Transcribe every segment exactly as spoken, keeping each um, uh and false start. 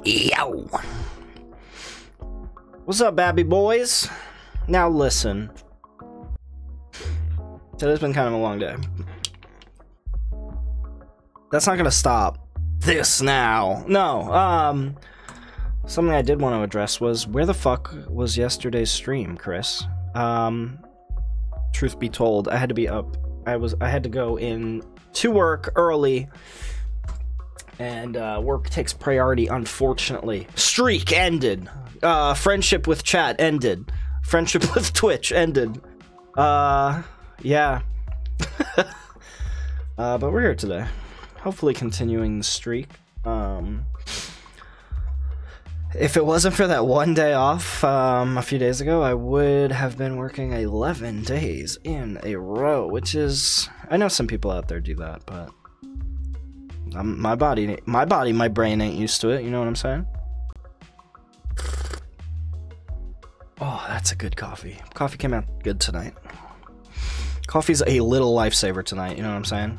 Yo! What's up, Babby boys? Now listen. Today's been kind of a long day. That's not gonna stop this now. No, um... something I did want to address was, where the fuck was yesterday's stream, Chris? Um... Truth be told, I had to be up. I was. I had to go in to work early. And uh, work takes priority, unfortunately. Streak ended. Uh, friendship with chat ended. Friendship with Twitch ended. Uh, yeah. uh, but we're here today. Hopefully continuing the streak. Um, if it wasn't for that one day off um, a few days ago, I would have been working eleven days in a row, which is... I know some people out there do that, but... Um, my body, my body, my brain ain't used to it, you know what I'm saying? Oh, that's a good coffee. Coffee came out good tonight. Coffee's a little lifesaver tonight, you know what I'm saying?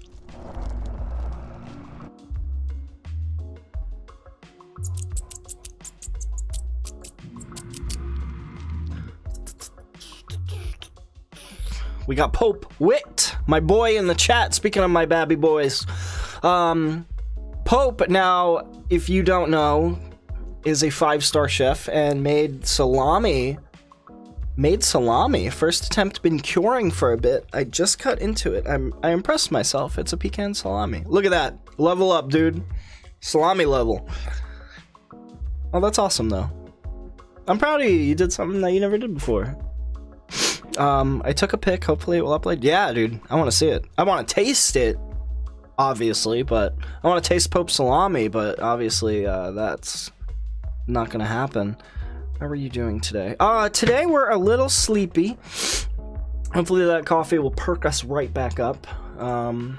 We got Pope Wit, my boy in the chat, speaking of my babby boys. Um, Pope, now, if you don't know, is a five-star chef and made salami. Made salami. First attempt, been curing for a bit. I just cut into it. I'm, I impressed myself. It's a pecan salami. Look at that. Level up, dude. Salami level. Oh, that's awesome, though. I'm proud of you. You did something that you never did before. Um, I took a pic. Hopefully it will upload. Yeah, dude. I want to see it. I want to taste it. Obviously, but I want to taste Pope salami, but obviously uh, that's not gonna happen. How are you doing today? Uh, today we're a little sleepy. Hopefully that coffee will perk us right back up. Um,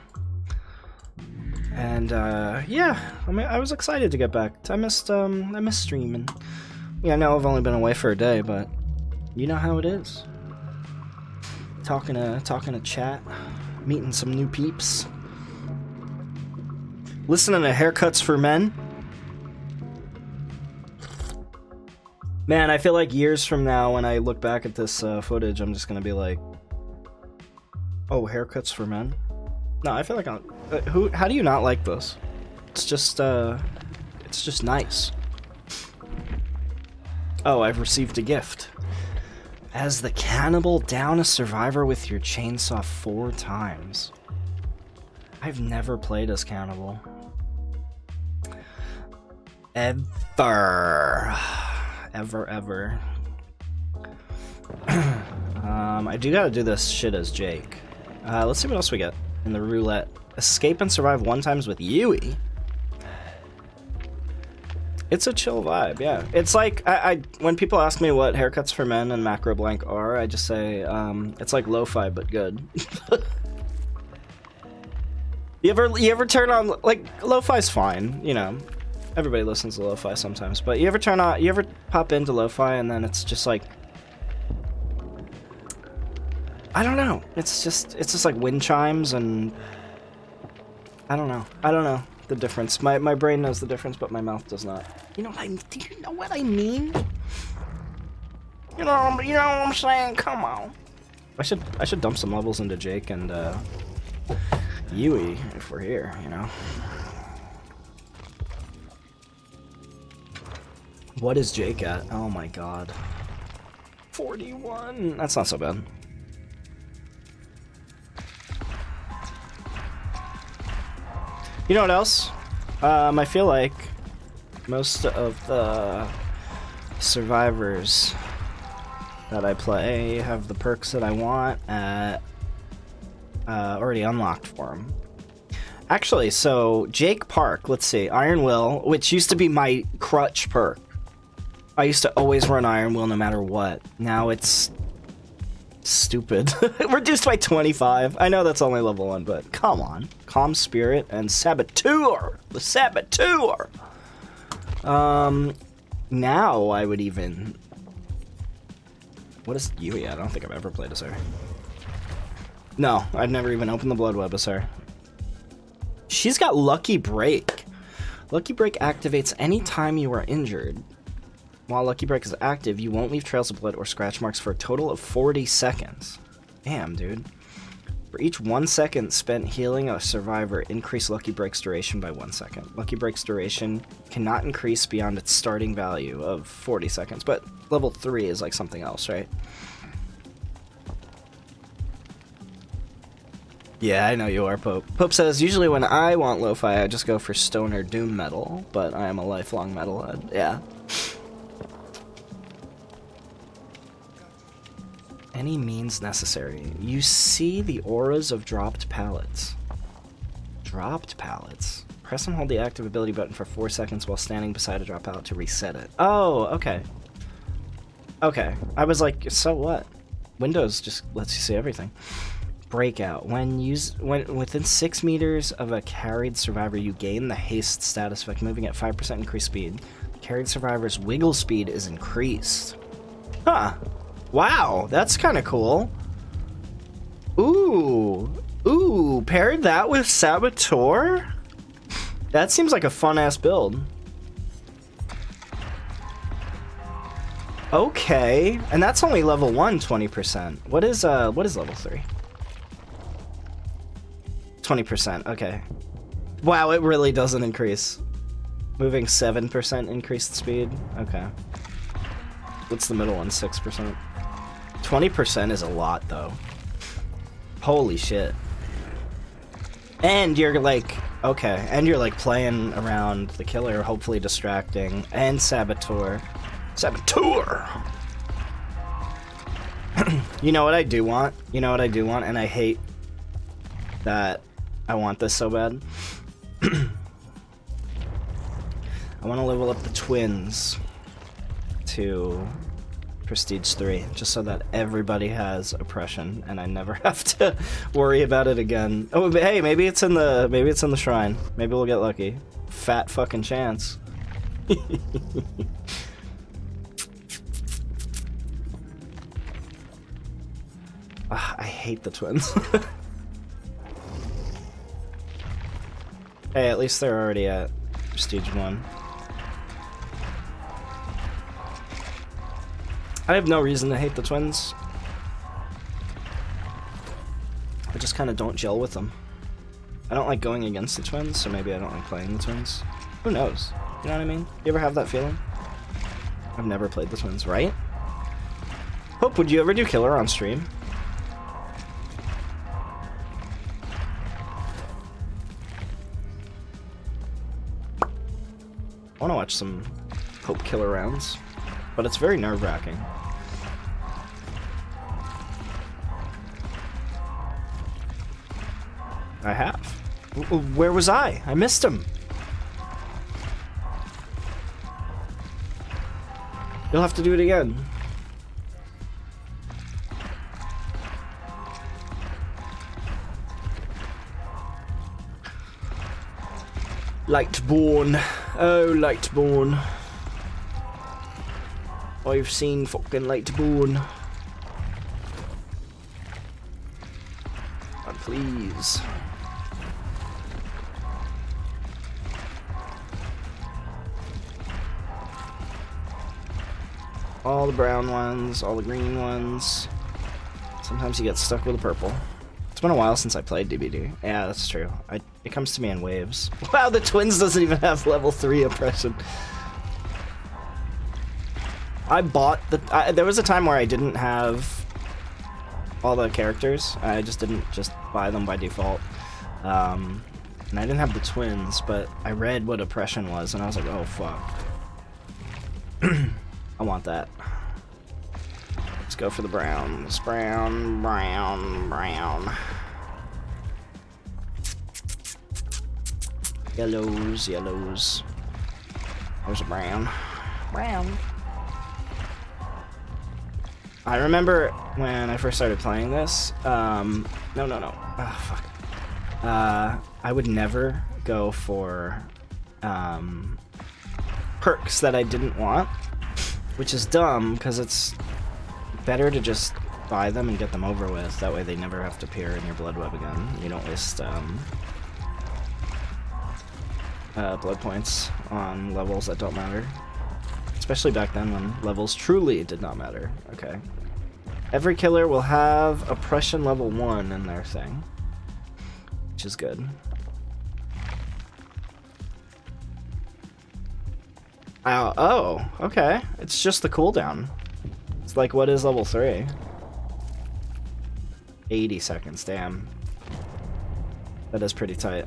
and uh, yeah, I mean, I was excited to get back. I missed, um, I missed streaming. Yeah, I know I've only been away for a day, but you know how it is. Talking to, talking to chat, meeting some new peeps. Listening to Haircuts for Men. Man, I feel like years from now, when I look back at this uh, footage, I'm just gonna be like, "Oh, Haircuts for Men." No, I feel like I'm. Uh, who? How do you not like this? It's just, uh, it's just nice. Oh, I've received a gift. As the cannibal, down a survivor with your chainsaw four times. I've never played as cannibal. Ever. Ever, ever. um, I do gotta do this shit as Jake. Uh, let's see what else we get in the roulette. Escape and survive one times with Yui. It's a chill vibe, yeah. It's like, I, I when people ask me what Haircuts for Men and Macro Blank are, I just say, um, it's like lo-fi but good. You ever, you ever turn on, like, lo-fi's fine, you know. Everybody listens to lo-fi sometimes, but you ever turn on, you ever pop into lo-fi and then it's just like, I don't know. It's just, it's just like wind chimes and, I don't know. I don't know the difference. My, my brain knows the difference, but my mouth does not. You know what I, do you know what I mean? You know, you know what I'm saying? Come on. I should, I should dump some levels into Jake and, uh, Yui, if we're here, you know. What is Jake at? Oh my god. forty-one! That's not so bad. You know what else? Um, I feel like most of the survivors that I play have the perks that I want at Uh, already unlocked for him. Actually, so Jake Park, let's see, Iron Will, which used to be my crutch perk. I used to always run Iron Will no matter what. Now it's stupid. Reduced by twenty-five. I know that's only level one, but come on. Calm Spirit and Saboteur. The Saboteur. Um, now I would even. What is Yui at? I don't think I've ever played as her. No, I've never even opened the Blood Web as her. She's got Lucky Break. Lucky Break activates anytime you are injured. While Lucky Break is active, you won't leave trails of blood or scratch marks for a total of forty seconds. Damn, dude. For each one second spent healing a survivor, increase Lucky Break's duration by one second. Lucky Break's duration cannot increase beyond its starting value of forty seconds, but level three is like something else, right? Yeah, I know you are, Pope. Pope says, usually when I want lo-fi, I just go for stoner doom metal, but I am a lifelong metalhead. Yeah. Any means necessary. You see the auras of dropped pallets. Dropped pallets? Press and hold the active ability button for four seconds while standing beside a drop pallet to reset it. Oh, okay. Okay. I was like, so what? Windows just lets you see everything. Breakout. When use when within six meters of a carried survivor, you gain the haste status effect, moving at five percent increased speed. The carried survivor's wiggle speed is increased. Huh. Wow, that's kind of cool. Ooh. Ooh, paired that with Saboteur? That seems like a fun-ass build. Okay. And that's only level one, twenty percent. What is, uh, what is level three? twenty percent, okay. Wow, it really doesn't increase. Moving seven percent increased speed? Okay. What's the middle one? six percent? twenty percent is a lot, though. Holy shit. And you're like, okay, and you're like playing around the killer, hopefully distracting, and Saboteur. Saboteur! You know what I do want? You know what I do want, and I hate that I want this so bad. I want to level up the twins to Prestige three, just so that everybody has oppression, and I never have to worry about it again. Oh, but hey, maybe it's in the maybe it's in the shrine. Maybe we'll get lucky. Fat fucking chance. Ugh, I hate the twins. Hey, at least they're already at Prestige one. I have no reason to hate the twins. I just kind of don't gel with them. I don't like going against the twins, so maybe I don't like playing the twins. Who knows? You know what I mean? You ever have that feeling? I've never played the twins, right? Hope, would you ever do Killer on stream? I want to watch some Pope Killer rounds, but it's very nerve-wracking. I have. Where was I? I missed him. You'll have to do it again. Lightborn. Oh, Lightborn. I've seen fucking Lightborn. God, please. All the brown ones, all the green ones. Sometimes you get stuck with the purple. It's been a while since I played D B D. Yeah, that's true. I, it comes to me in waves. Wow, the twins doesn't even have level three oppression. I bought the... I, there was a time where I didn't have all the characters. I just didn't just buy them by default. Um, and I didn't have the twins, but I read what oppression was, and I was like, oh, fuck. I want that. Let's go for the browns. Brown, brown, brown. Yellows, yellows. There's a brown. Brown. I remember when I first started playing this, um, no, no, no. Oh, fuck. Uh, I would never go for, um, perks that I didn't want. Which is dumb, because it's better to just buy them and get them over with. That way they never have to appear in your blood web again. You don't waste, um... uh, blood points on levels that don't matter. Especially back then when levels truly did not matter. Okay. Every killer will have oppression level one in their thing, which is good. Oh, oh, okay. It's just the cooldown. It's like, what is level three? eighty seconds, damn. That is pretty tight.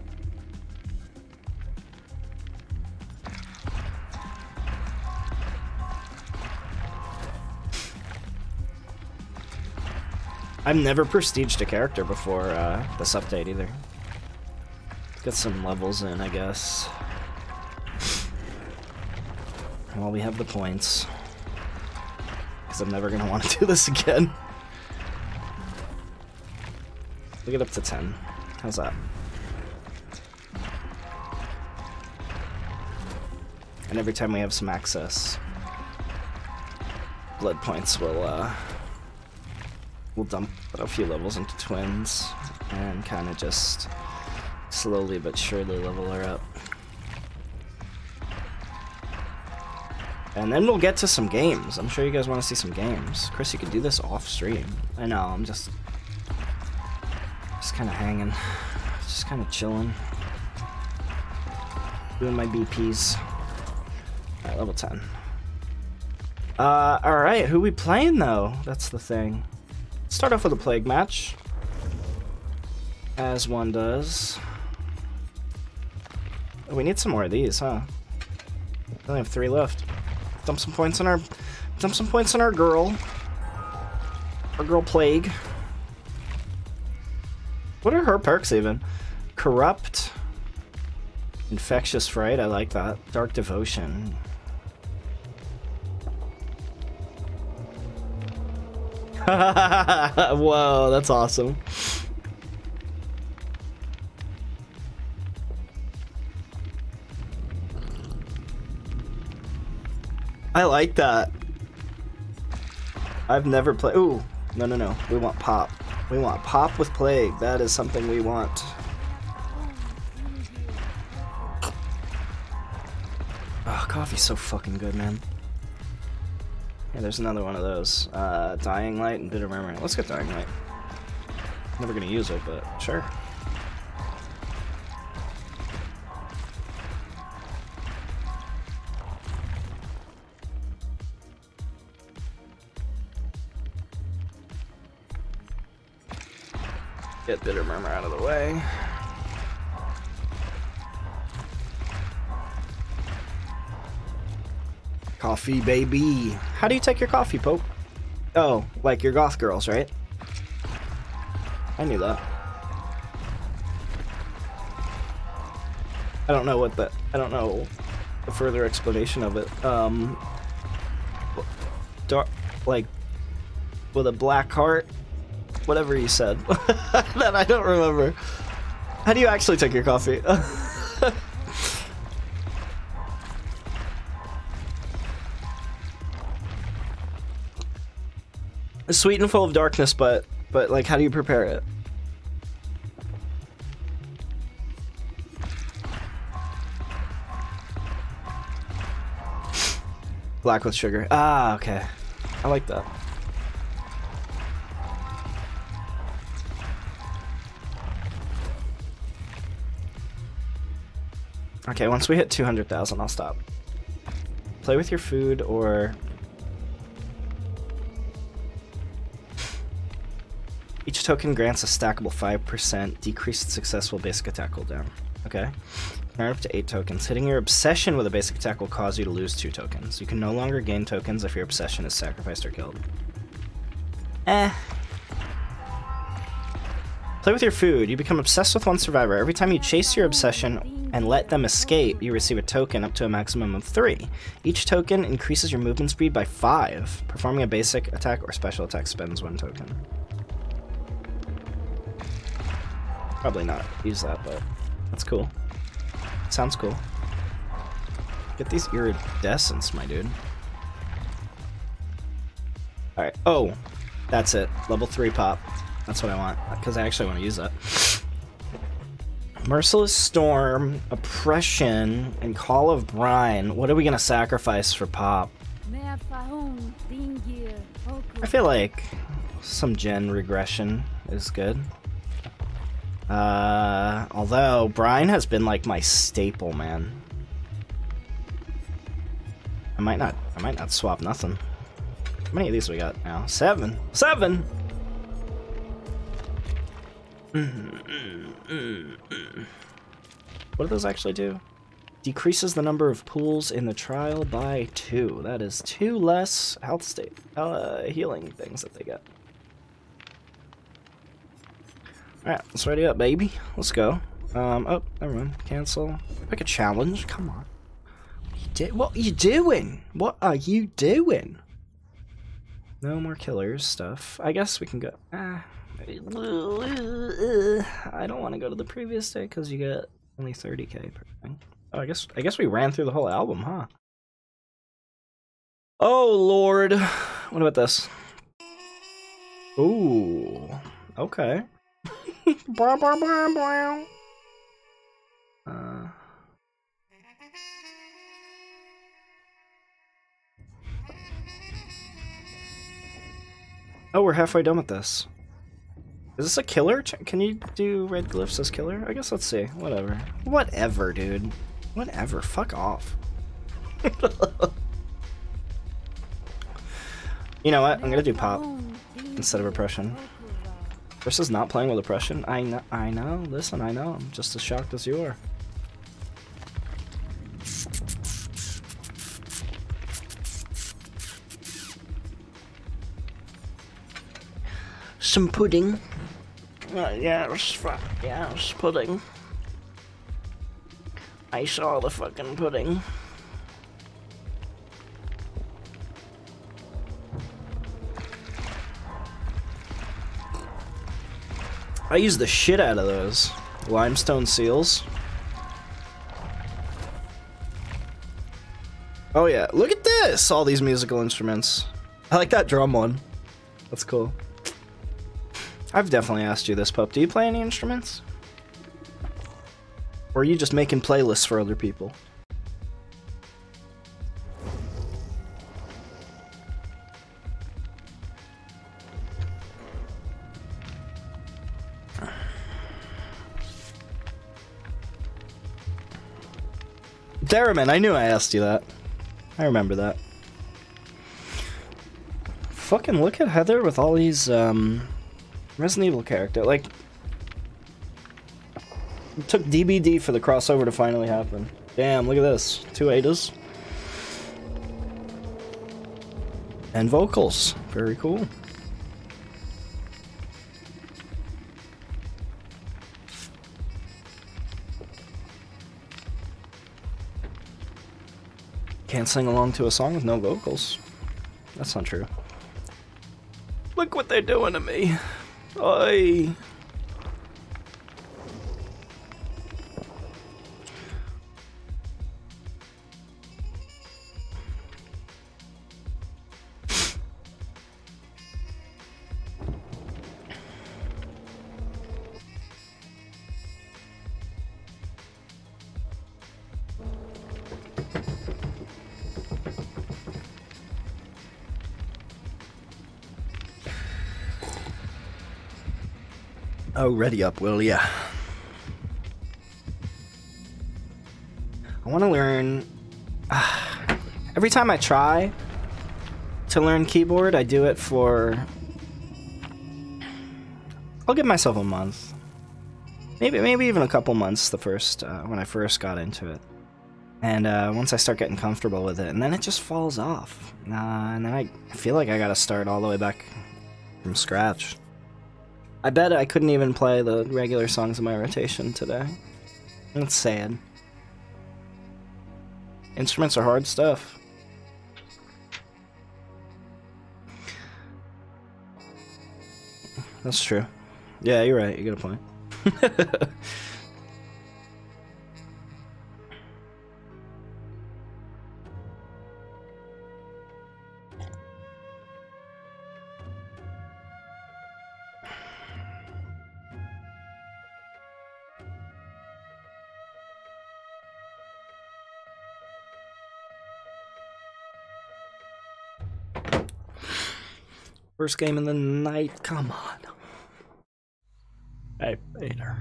I've never prestiged a character before uh, this update either. Get some levels in, I guess. Well, we have the points. Because I'm never going to want to do this again. We'll get up to ten. How's that? And every time we have some access, blood points will, uh... we'll dump a few levels into twins and kind of just slowly but surely level her up. And then we'll get to some games. I'm sure you guys want to see some games. Chris, you can do this off stream. I know, I'm just just kind of hanging, just kind of chilling, doing my B Ps. All right, level ten. Uh, all right, who we playing though? That's the thing. Start off with a plague match, as one does. Oh, we need some more of these, huh? We only have three left. Dump some points on our, dump some points on our girl, our girl Plague. What are her perks even? Corrupt, Infectious Fright. I like that. Dark Devotion. Whoa, that's awesome. I like that. I've never played. Ooh, no, no, no. We want pop. We want pop with Plague. That is something we want. Oh, coffee's so fucking good, man. Yeah, there's another one of those. Uh, Dying Light and Bitter Memory. Let's get Dying Light. Never gonna use it, but sure. Get Bitter Murmur out of the way. Coffee, baby. How do you take your coffee, Pope? Oh, like your goth girls, right? I knew that. I don't know what the... I don't know the further explanation of it. Um... Dark... Like... With a black heart? Whatever you said. That I don't remember. How do you actually take your coffee? Sweet and full of darkness, but but like, how do you prepare it? Black with sugar. Ah, okay. I like that. Okay, once we hit two hundred thousand, I'll stop. Play with your food or... Each token grants a stackable five percent decreased successful basic attack cooldown. Okay. Now up to eight tokens. Hitting your obsession with a basic attack will cause you to lose two tokens. You can no longer gain tokens if your obsession is sacrificed or killed. Eh. Play with your food. You become obsessed with one survivor. Every time you chase your obsession and let them escape, you receive a token up to a maximum of three. Each token increases your movement speed by five. Performing a basic attack or special attack spends one token. Probably not use that, but that's cool. Sounds cool. Get these iridescents, my dude. Alright. Oh, that's it. Level three pop. That's what I want, because I actually want to use that. Merciless Storm, Oppression, and Call of Brine. What are we gonna sacrifice for Pop? I feel like some gen regression is good. Uh, although Brine has been like my staple, man. I might not. I might not swap nothing. How many of these we got now? Seven. Seven. What do those actually do? Decreases the number of pools in the trial by two. That is two less health state, uh, healing things that they get. Alright, let's ready up, baby. Let's go. Um, oh, never mind. Cancel. Pick a challenge. Come on. What you, do what are you doing? What are you doing? No more killers stuff. I guess we can go. Ah. I don't want to go to the previous day because you get only thirty K per thing. Oh, I guess I guess we ran through the whole album, huh? Oh Lord, what about this? Ooh, okay. Blah, blah, blah, blah. Uh. Oh, we're halfway done with this. Is this a killer? Can you do red glyphs as killer? I guess let's see. Whatever. Whatever, dude. Whatever. Fuck off. You know what? I'm gonna do Pop instead of Oppression. Chris is not playing with Oppression. I know. I know. Listen, I know. I'm just as shocked as you are. Some pudding. Uh, yes, fuck, yes, pudding. I saw the fucking pudding. I use the shit out of those limestone seals. Oh yeah, look at this! All these musical instruments. I like that drum one. That's cool. I've definitely asked you this, Pup. Do you play any instruments? Or are you just making playlists for other people? Theremin, I knew I asked you that. I remember that. Fucking look at Heather with all these, um... Resident Evil character, like, it took D B D for the crossover to finally happen. Damn, look at this. Two Adas. And vocals. Very cool. Can't sing along to a song with no vocals. That's not true. Look what they're doing to me. Oi. Oh, ready up, will ya? I want to learn... Uh, every time I try to learn keyboard, I do it for... I'll give myself a month. Maybe maybe even a couple months the first, uh, when I first got into it. And uh, once I start getting comfortable with it, and then it just falls off. Uh, and then I feel like I gotta start all the way back from scratch. I bet I couldn't even play the regular songs in my rotation today. That's sad. Instruments are hard stuff. That's true. Yeah, you're right. You got a point. First game in the night. Come on. Hey, Vader.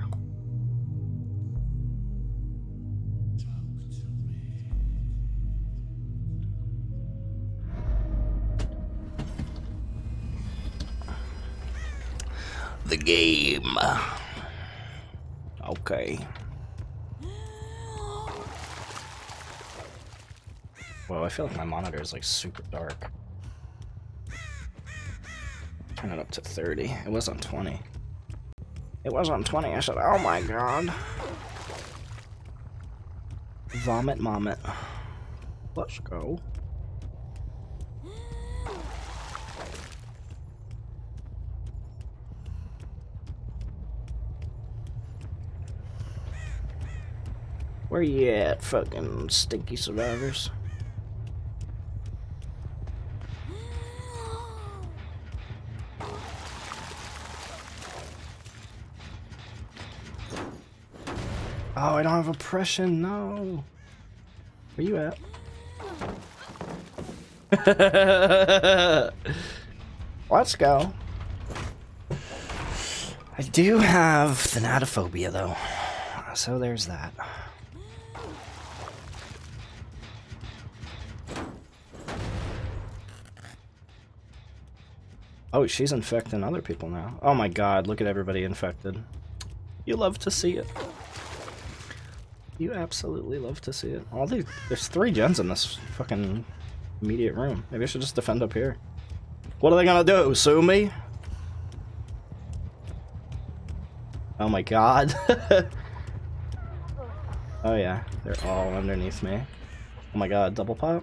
The game. Okay. Well, I feel like my monitor is like super dark. Turn it up to thirty. It was on twenty. It was on twenty. I said, oh my god. Vomit Mommet. Let's go. Where you at, fucking stinky survivors? Oh, I don't have oppression, no. Where you at? Let's go. I do have thanatophobia, though. So there's that. Oh, she's infecting other people now. Oh my god, look at everybody infected. You love to see it. You absolutely love to see it. All these, there's three gens in this fucking immediate room. Maybe I should just defend up here. What are they gonna do? Sue me? Oh my god. Oh yeah, they're all underneath me. Oh my god, double pop.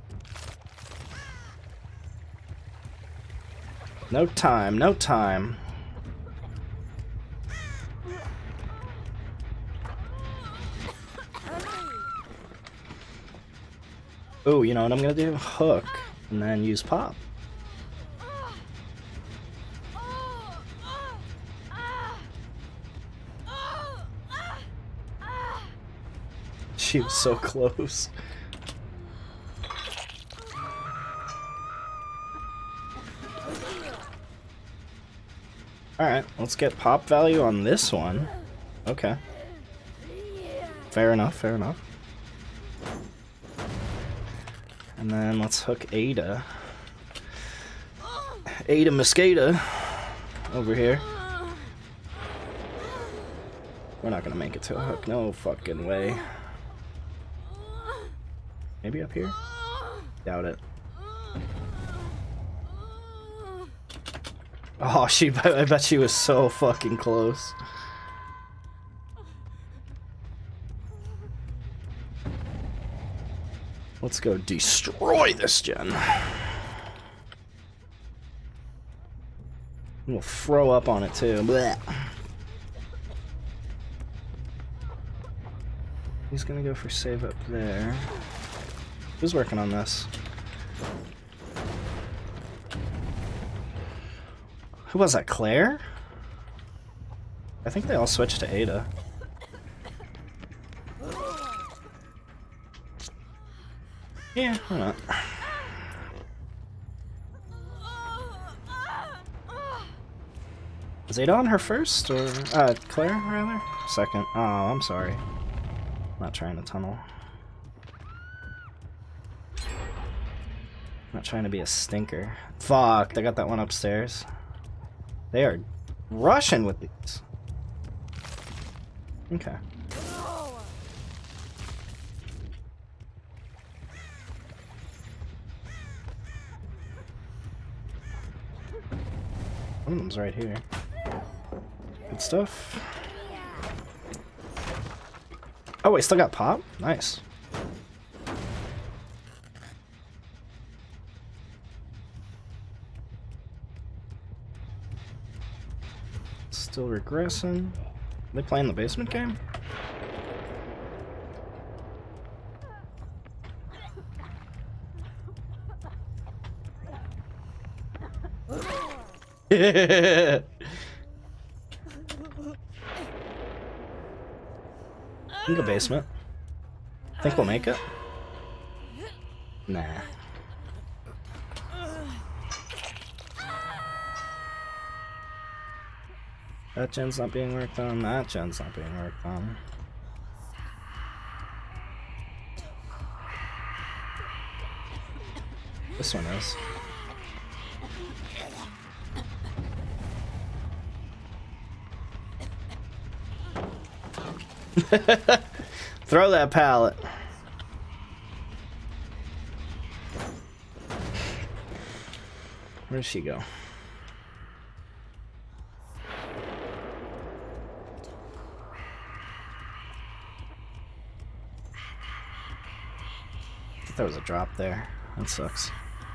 No time, no time. Ooh, you know what I'm gonna do? Hook, and then use pop. She was so close. Alright, let's get pop value on this one. Okay. Fair enough, fair enough. And then let's hook Ada. Ada Mosqueda over here. We're not gonna make it to a hook, no fucking way. Maybe up here? Doubt it. Oh, she, I bet she was so fucking close. Let's go destroy this gen. We'll throw up on it too. Blech. He's gonna go for save up there. Who's working on this? Who was that, Claire? I think they all switched to Ada. Yeah, why not? Is Ada on her first, or uh, Claire rather? Second. Oh, I'm sorry. Not trying to tunnel. Not trying to be a stinker. Fuck, they got that one upstairs. They are rushing with these. Okay. One of them's right here. Good stuff. Oh, wait, still got pop? Nice. Still regressing. Are they playing the basement game? You can go basement. Think we'll make it? Nah. That gen's not being worked on. That gen's not being worked on. This one is. Throw that pallet. Where'd she go? I thought there was a drop there. That sucks.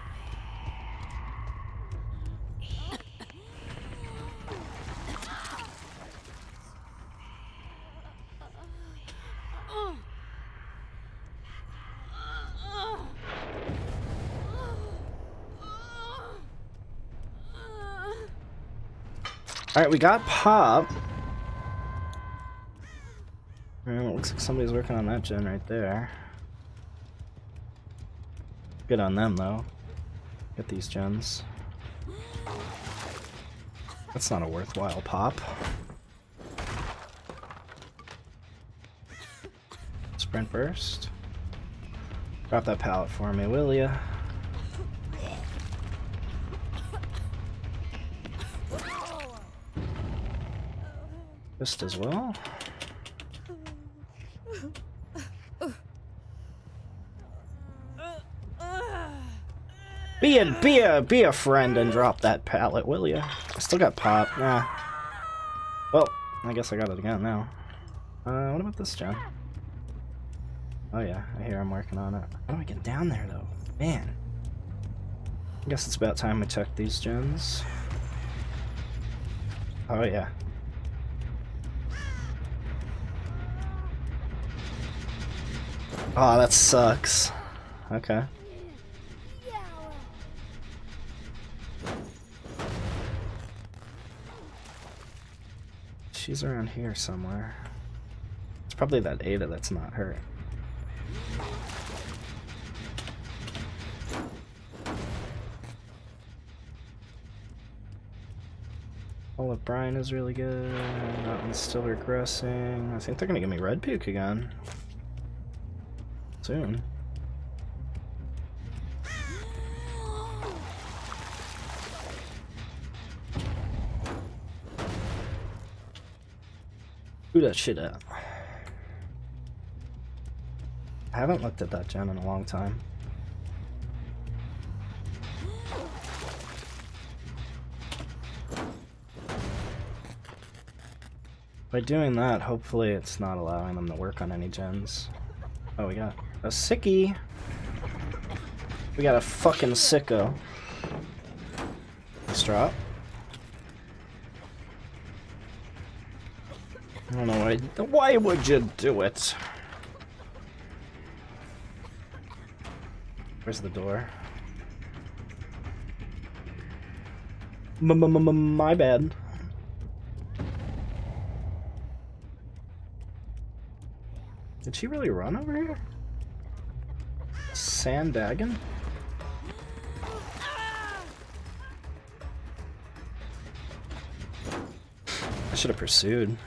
Alright, we got Pop. And it looks like somebody's working on that gen right there. Good on them, though. Get these gens. That's not a worthwhile pop. Sprint burst. Drop that pallet for me, will ya? Just as well. Be a be a be a friend and drop that pallet, will ya? I still got Pop. Nah. Well, I guess I got it again now. Uh, what about this gen? Oh yeah, I hear I'm working on it. How do I get down there though? Man. I guess it's about time we check these gens. Oh yeah. Oh, that sucks. Okay. She's around here somewhere. It's probably that Ada that's not her. Olive Brine is really good. That one's still regressing. I think they're gonna give me Red Puke again. Soon. Do that shit up. I haven't looked at that gen in a long time. By doing that, hopefully it's not allowing them to work on any gens. Oh, we got a sickie. We got a fucking sicko. Nice drop. I don't know why. Why would you do it? Where's the door? M-m-m-m- my bad. Did she really run over here? Sandagon? I should have pursued.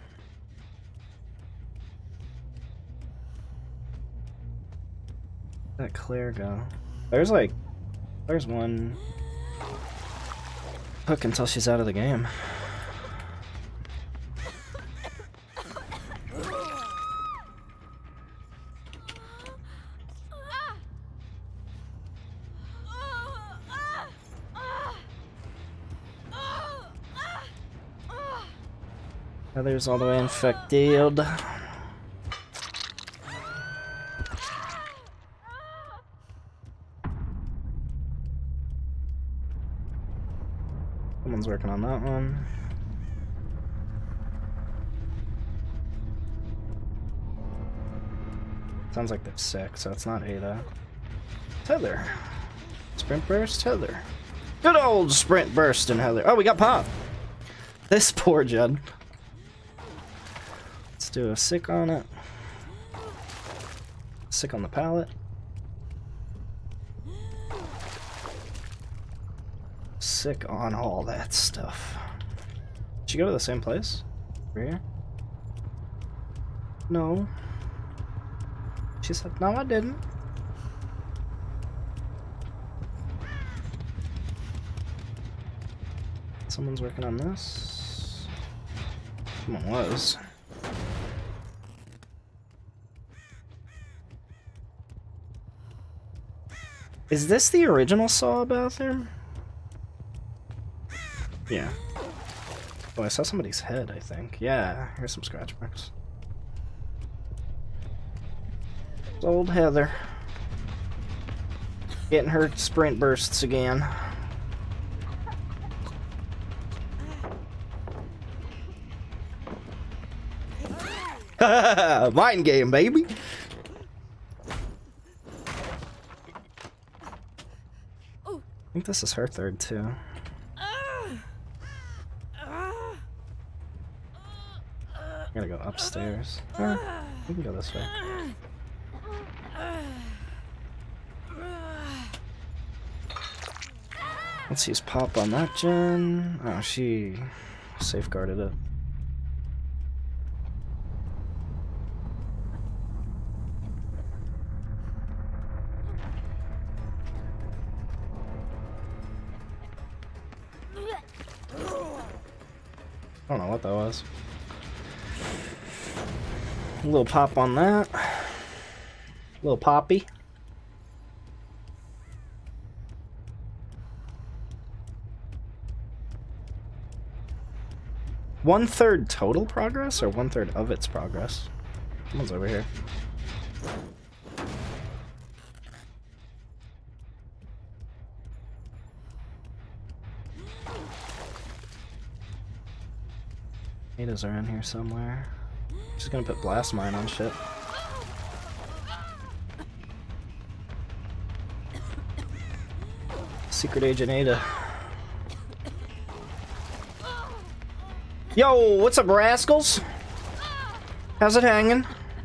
Where'd that Claire go? There's like, there's one hook until she's out of the game. Others all the way infected. Someone's working on that one. Sounds like they're sick, so it's not Ada. Heather. Sprint burst, Heather. Good old sprint burst and Heather. Oh, we got Pop. This poor Judd. Let's do a sick on it. Sick on the pallet. Sick on all that stuff. Did you go to the same place? Over here? No. She said, no, I didn't. Someone's working on this. Someone was. Is this the original Saw bathroom? Yeah. Oh, I saw somebody's head, I think. Yeah, here's some scratch marks. It's old Heather. Getting her sprint bursts again. Mind game, baby. I think this is her third too. I gotta go upstairs. Or we can go this way. Let's use pop on that gen. Oh, she safeguarded it. I don't know what that was. A little pop on that. A little poppy. One third total progress or one third of its progress? Someone's over here. Ada's around here somewhere. Just gonna put blast mine on shit. Secret Agent Ada. Yo, what's up, rascals? How's it hanging?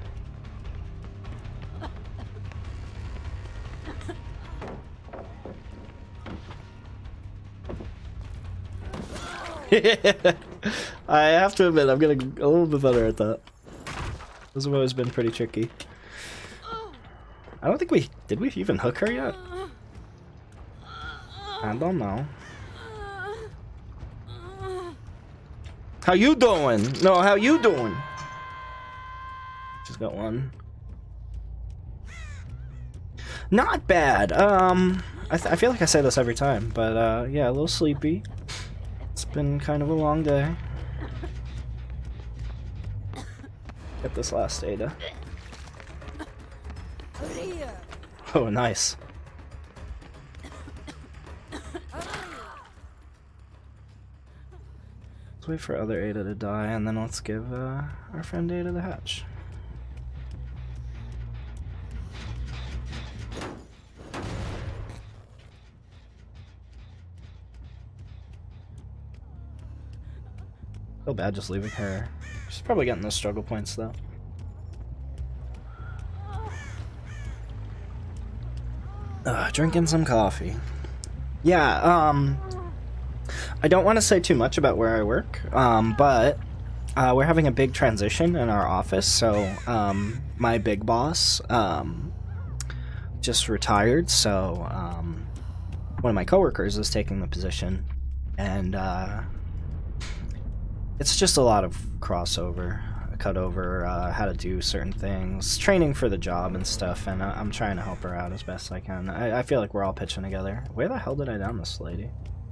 I have to admit, I'm getting a little bit better at that. Those have always been pretty tricky. I don't think we... Did we even hook her yet? I don't know. How you doing? No, how you doing? Just got one. Not bad. Um, I, th I feel like I say this every time, but uh, yeah, a little sleepy. It's been kind of a long day. Get this last Ada. Oh, nice. Let's wait for other Ada to die, and then let's give uh, our friend Ada the hatch. Feel bad just leaving her. She's probably getting those struggle points though. Uh, drinking some coffee. Yeah, um... I don't want to say too much about where I work, um, but uh, we're having a big transition in our office, so um, my big boss um, just retired, so um, one of my coworkers is taking the position, and uh, it's just a lot of crossover, cut over, uh, how to do certain things, training for the job and stuff, and I'm trying to help her out as best I can. I, I feel like we're all pitching together. Where the hell did I down this lady?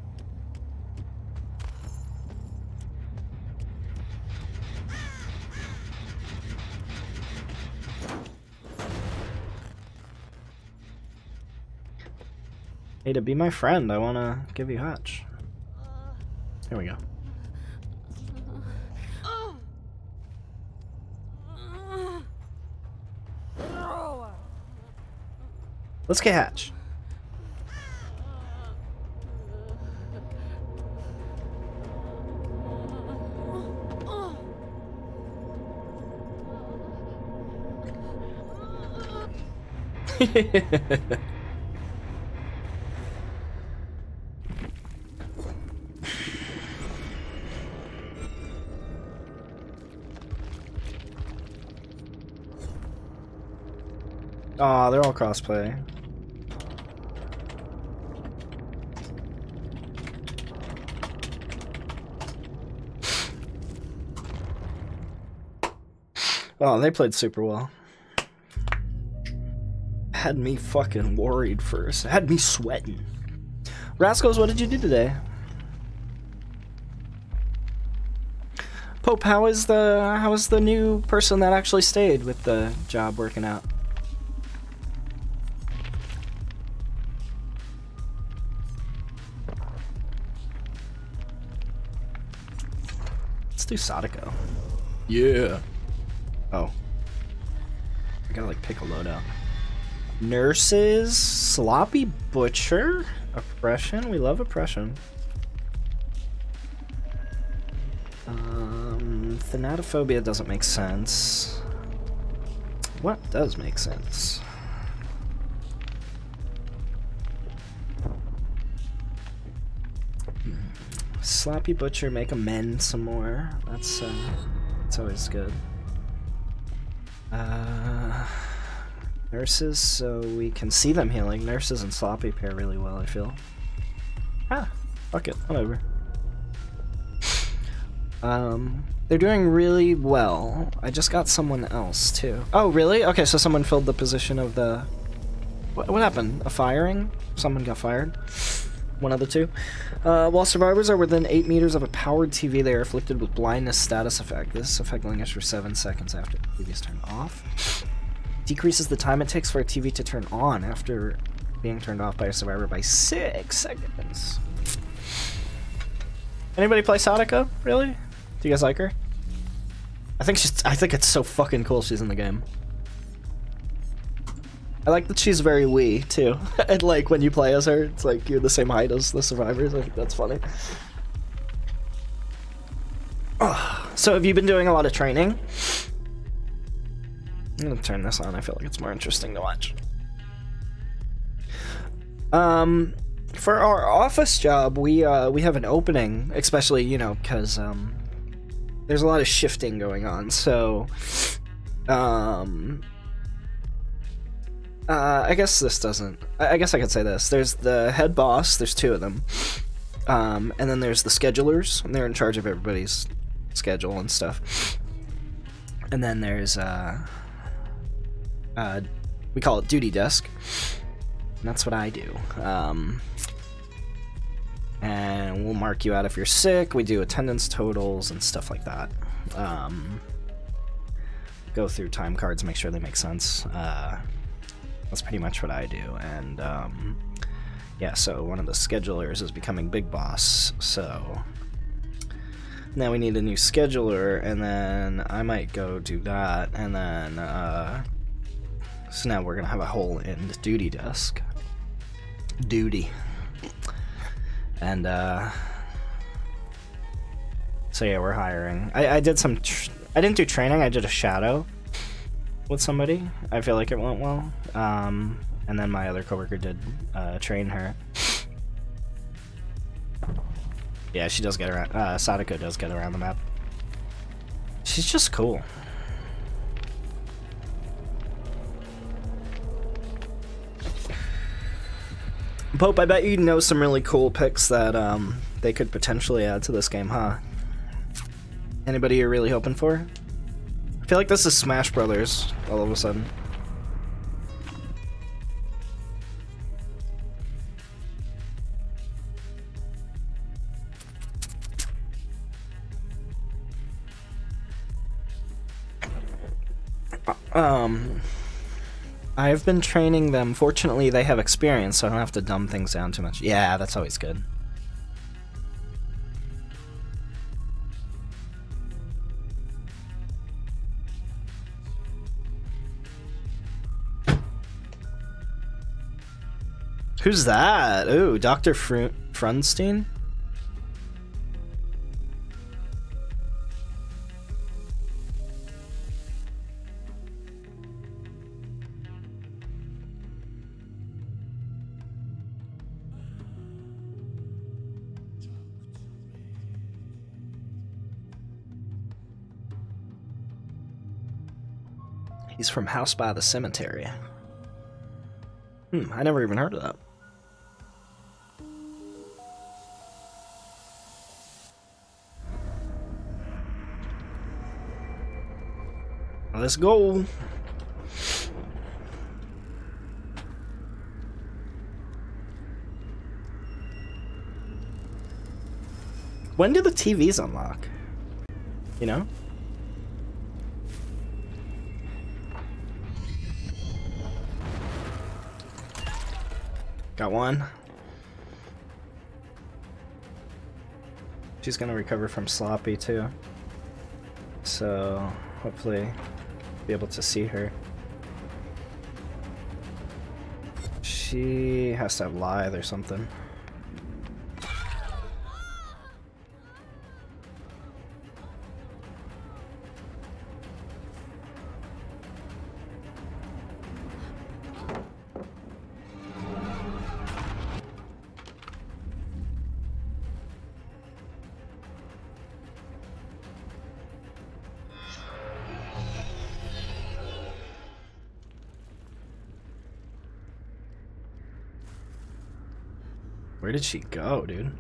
Hey, to be my friend, I want to give you hatch. Here we go. Let's get hatch. Aw, they're all crossplay. Oh, they played super well. Had me fucking worried first. Had me sweating. Rascals, what did you do today? Pope, how is the how is the new person that actually stayed with the job working out? Let's do Sadako. Yeah. Oh. I gotta like pick a load out. Nurses, sloppy butcher, oppression. We love oppression. Um, thanatophobia doesn't make sense. What does make sense? Sloppy butcher, make amend some more. That's uh, that's always good. Uh, nurses, so we can see them healing. Nurses and sloppy pair really well, I feel. Ah, fuck it, whatever. Um, they're doing really well. I just got someone else too. Oh, really? Okay, so someone filled the position of the. What, what happened? A firing? Someone got fired. One of the two. Uh, while survivors are within eight meters of a powered T V, they are afflicted with blindness status effect. This effect lingers for seven seconds after the T V is turned off. Decreases the time it takes for a T V to turn on after being turned off by a survivor by six seconds. Anybody play Sadako? Really? Do you guys like her? I think she's. I think it's so fucking cool she's in the game. I like that she's very wee, too. And, like, when you play as her, it's like you're the same height as the survivors. I think that's funny. Oh, so have you been doing a lot of training? I'm gonna turn this on. I feel like it's more interesting to watch. Um, for our office job, we, uh, we have an opening, especially, you know, because, um, there's a lot of shifting going on, so, um... Uh, I guess this doesn't... I, I guess I could say this. There's the head boss, there's two of them. Um, and then there's the schedulers, and they're in charge of everybody's schedule and stuff. And then there's, uh... uh we call it duty desk. And that's what I do. Um... And we'll mark you out if you're sick, we do attendance totals and stuff like that. Um... Go through time cards, make sure they make sense. Uh... That's pretty much what I do, and um, yeah, so one of the schedulers is becoming Big Boss, so now we need a new scheduler, and then I might go do that, and then, uh, so now we're gonna have a whole end duty desk. Duty. And, uh, so yeah, we're hiring. I, I did some, tr I didn't do training, I did a shadow with somebody. I feel like it went well. Um, and then my other coworker did uh, train her. Yeah, she does get around. Uh, Sadako does get around the map. She's just cool. Pope, I bet you know some really cool picks that um, they could potentially add to this game, huh? Anybody you're really hoping for? I feel like this is Smash Brothers all of a sudden. Um, I've been training them. Fortunately, they have experience, so I don't have to dumb things down too much. Yeah, that's always good. Who's that? Ooh, Doctor Fr Frunstein? He's from House by the Cemetery. Hmm, I never even heard of that. Let's go. When do the T Vs unlock? You know? Got one. She's gonna recover from Sloppy too. So hopefully be able to see her. She has to have Lithe or something. Where did she go, dude?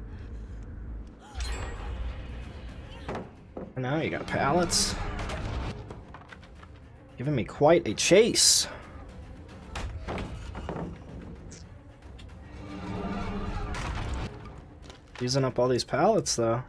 And now you got pallets. Giving me quite a chase. Using up all these pallets, though.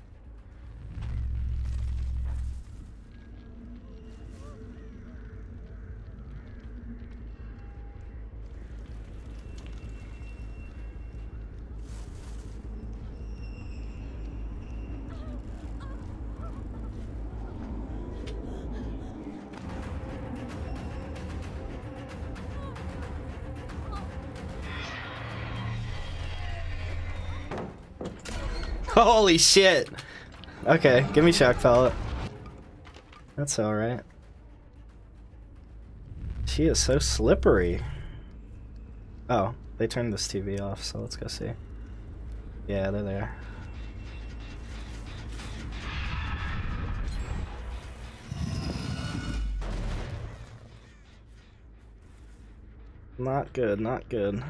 Holy shit! Okay, give me shock pellet. That's alright. She is so slippery. Oh, they turned this T V off, so let's go see. Yeah, they're there. Not good, not good.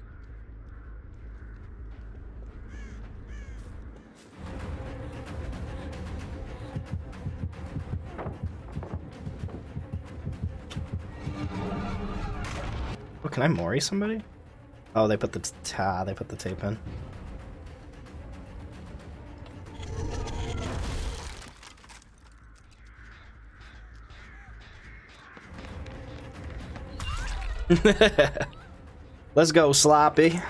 Oh, can I Mori somebody? Oh, they put the t ah, they put the tape in. Let's go, Sloppy.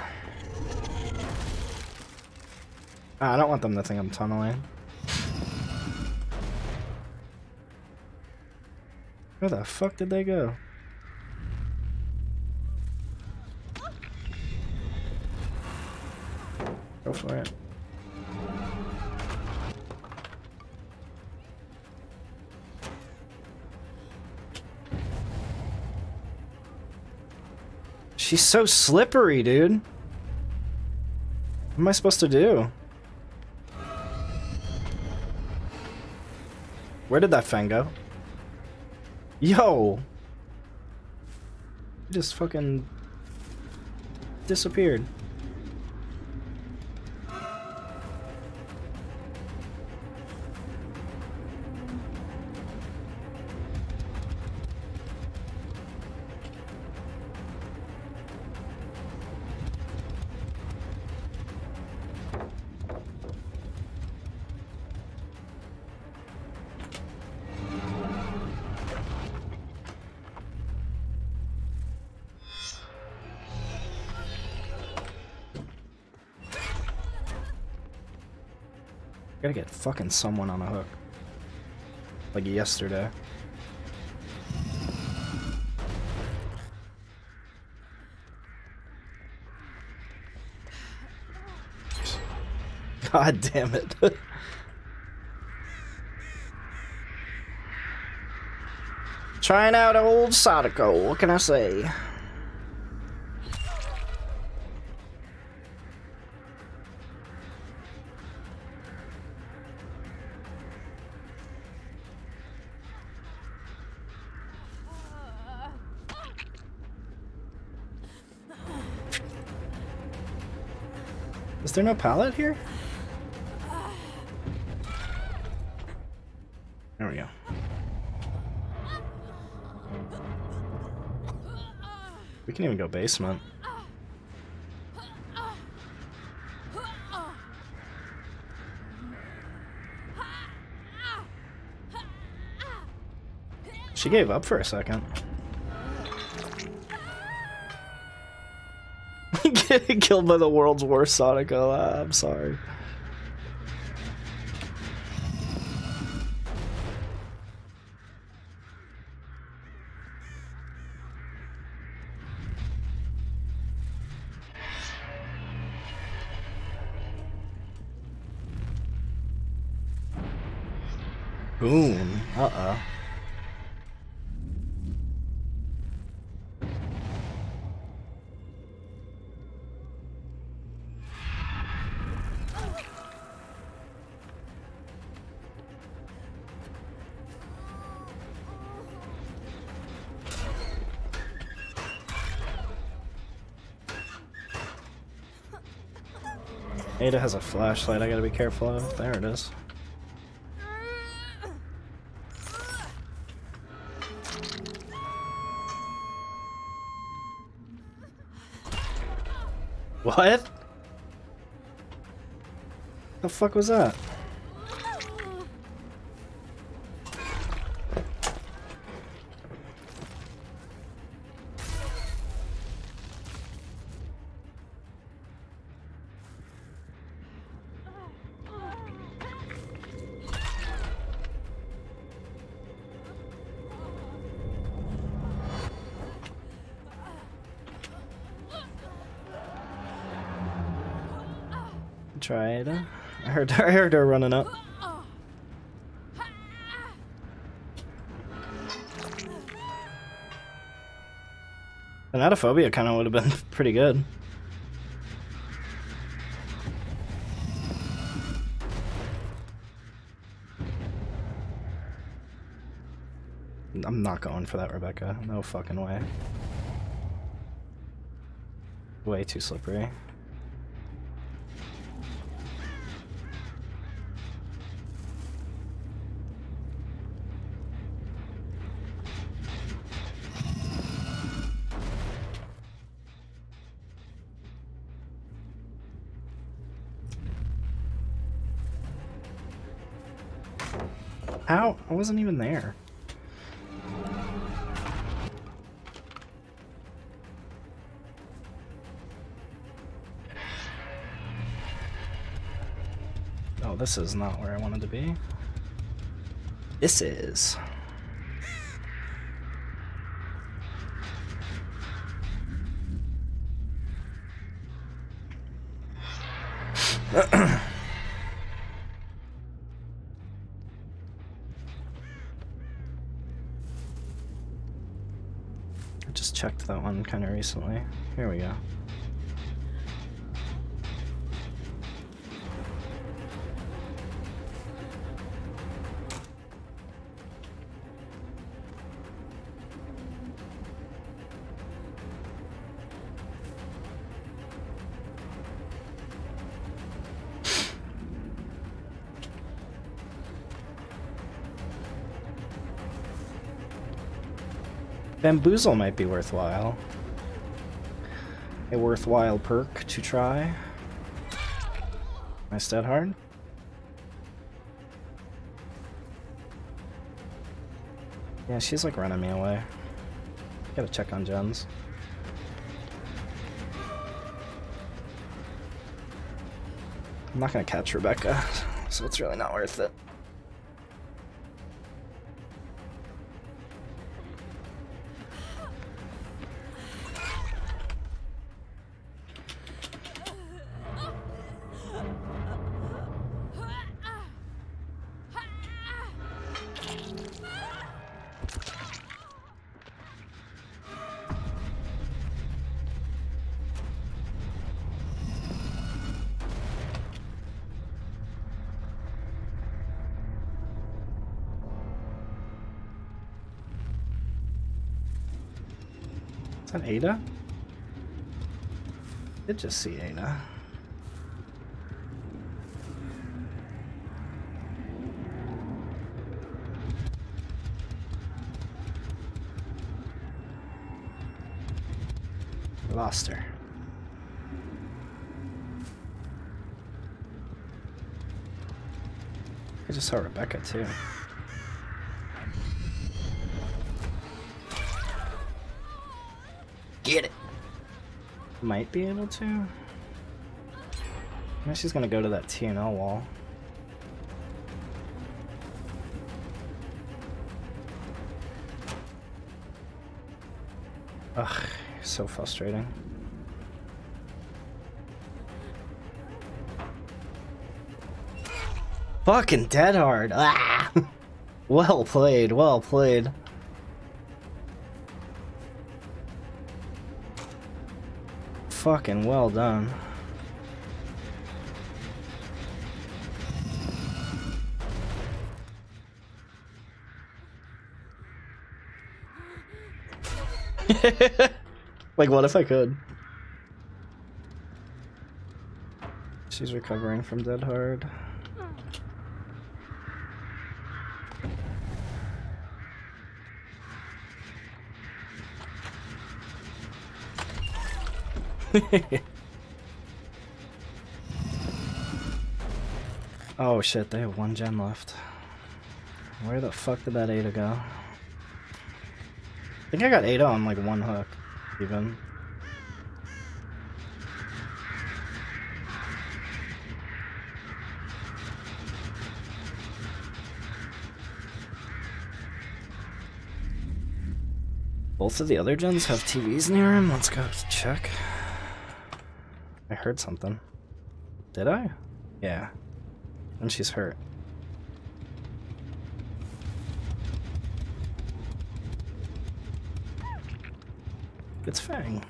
Ah, I don't want them to think I'm tunneling. Where the fuck did they go? Go for it. She's so slippery, dude. What am I supposed to do? Where did that Fang go? Yo! It just fucking disappeared. Gotta get fucking someone on a hook. Like yesterday. God damn it. Trying out old Sadako, what can I say? Is there no pallet here? There we go. We can even go basement. She gave up for a second. Getting killed by the world's worst Sonic. Oh, uh, I'm sorry. Boom. Uh-oh. Ada has a flashlight I gotta be careful of. There it is. What? The fuck was that? Try Ada. I heard her, I heard her running up. Thanatophobia kind of would have been pretty good. I'm not going for that, Rebecca. No fucking way. Way too slippery. How? I wasn't even there. Oh, this is not where I wanted to be. This is. I just checked that one kind of recently. Here we go. Bamboozle might be worthwhile. A worthwhile perk to try. Am I stat hard? Yeah, she's like running me away. Gotta check on gens. I'm not gonna catch Rebecca, so it's really not worth it. Is that Ada? I did just see Ada. Lost her. I just saw Rebecca too. Get it! Might be able to. Maybe she's gonna go to that T N L wall. Ugh, so frustrating. Fucking dead hard. Ah! Well played, well played. Fucking well done. Like, what if I could? She's recovering from dead hard. Oh shit, they have one gem left. Where the fuck did that Ada go? I think I got Ada on like one hook, even. Both of the other gens have T Vs near him. Let's go check. I heard something. Did I? Yeah. And she's hurt. It's Fang.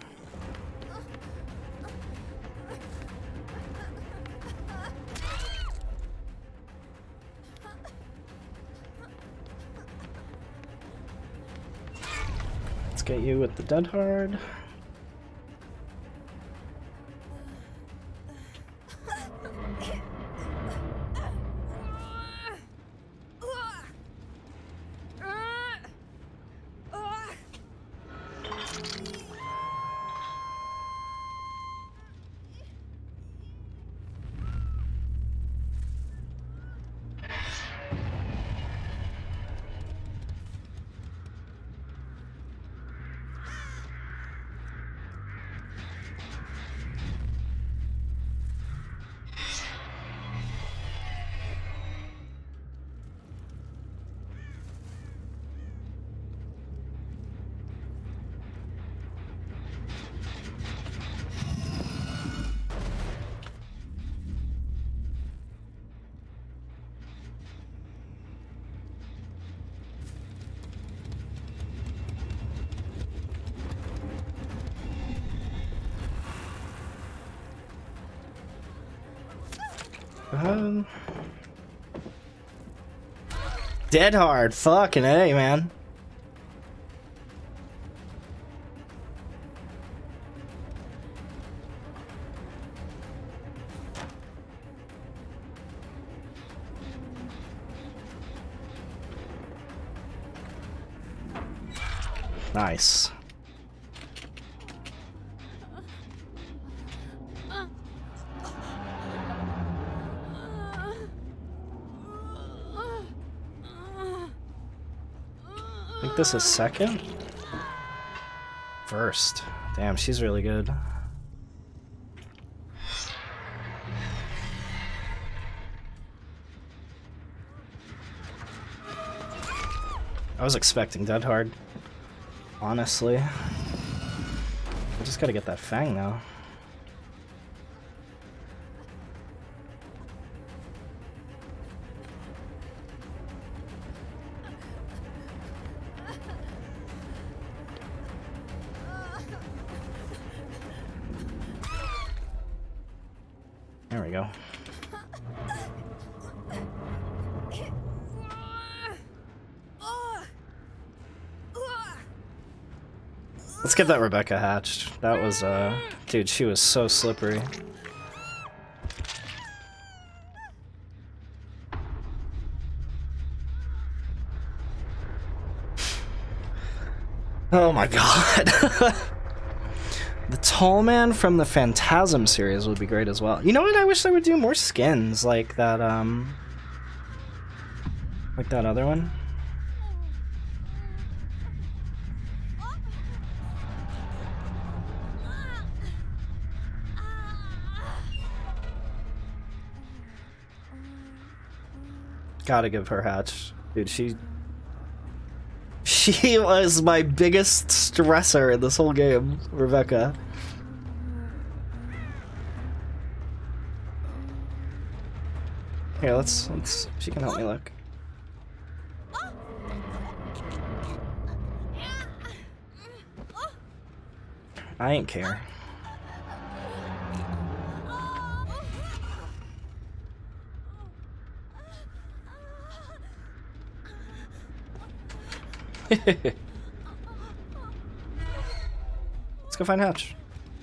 Let's get you with the dead hard. Um, dead hard, fucking A, man. Nice. I think this is second? First. Damn, she's really good. I was expecting dead hard. Honestly. I just gotta get that Fang now. There we go. Let's get that Rebecca hatched. That was, uh... dude, she was so slippery. Oh my god. The tall man from the Phantasm series would be great as well. You know what? I wish they would do more skins like that, um... like that other one. Gotta give her Hatch. Dude, she... She was my biggest stressor in this whole game, Rebecca. Here, let's, let's... She can help me look. I ain't care. Let's go find Hatch.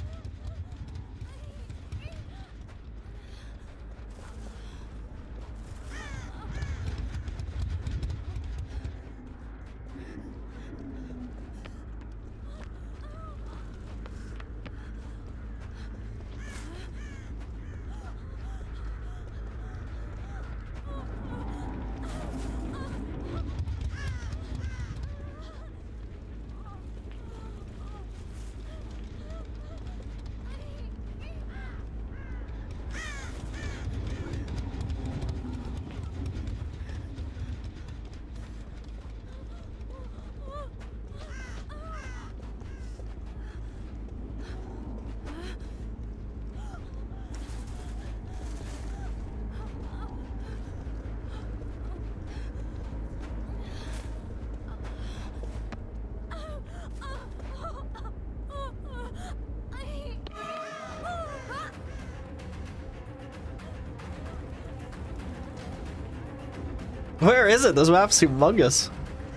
Where is it? This map's humongous.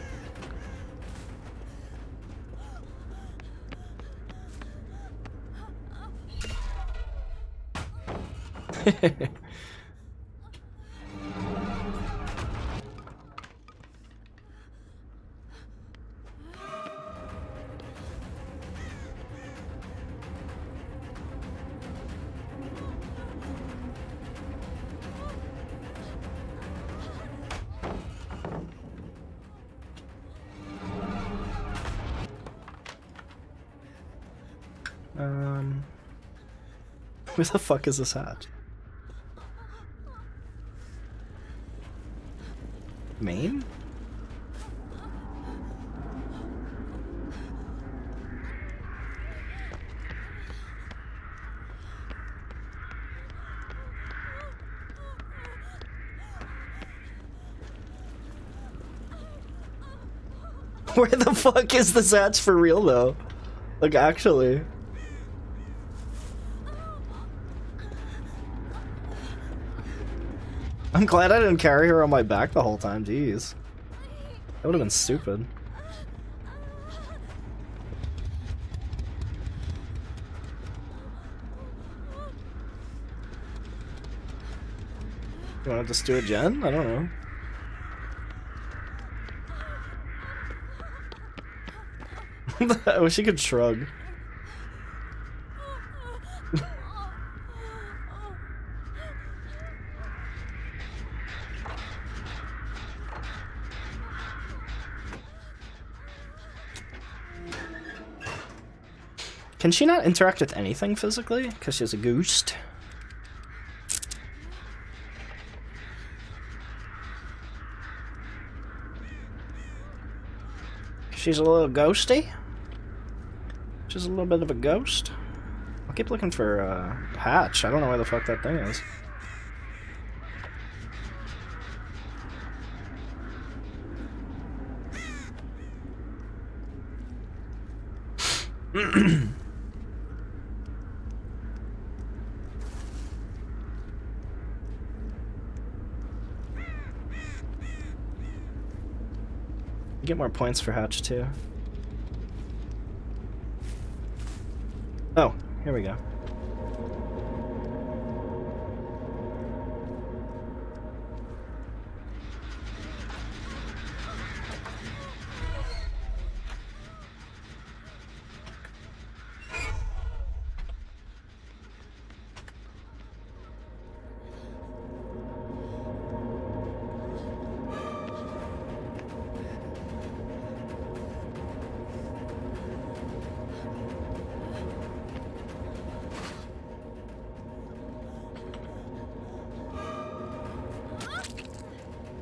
Um, who the fuck is this at? Maine? Where the fuck is this at for real though? Like actually. I'm glad I didn't carry her on my back the whole time, jeez. That would have been stupid. You want to just do it, Jen? I don't know. I wish he could shrug. Can she not interact with anything physically? Because she's a ghost. She's a little ghosty. She's a little bit of a ghost. I'll keep looking for uh, Hatch. I don't know where the fuck that thing is. Get more points for Hatch too. Oh, here we go.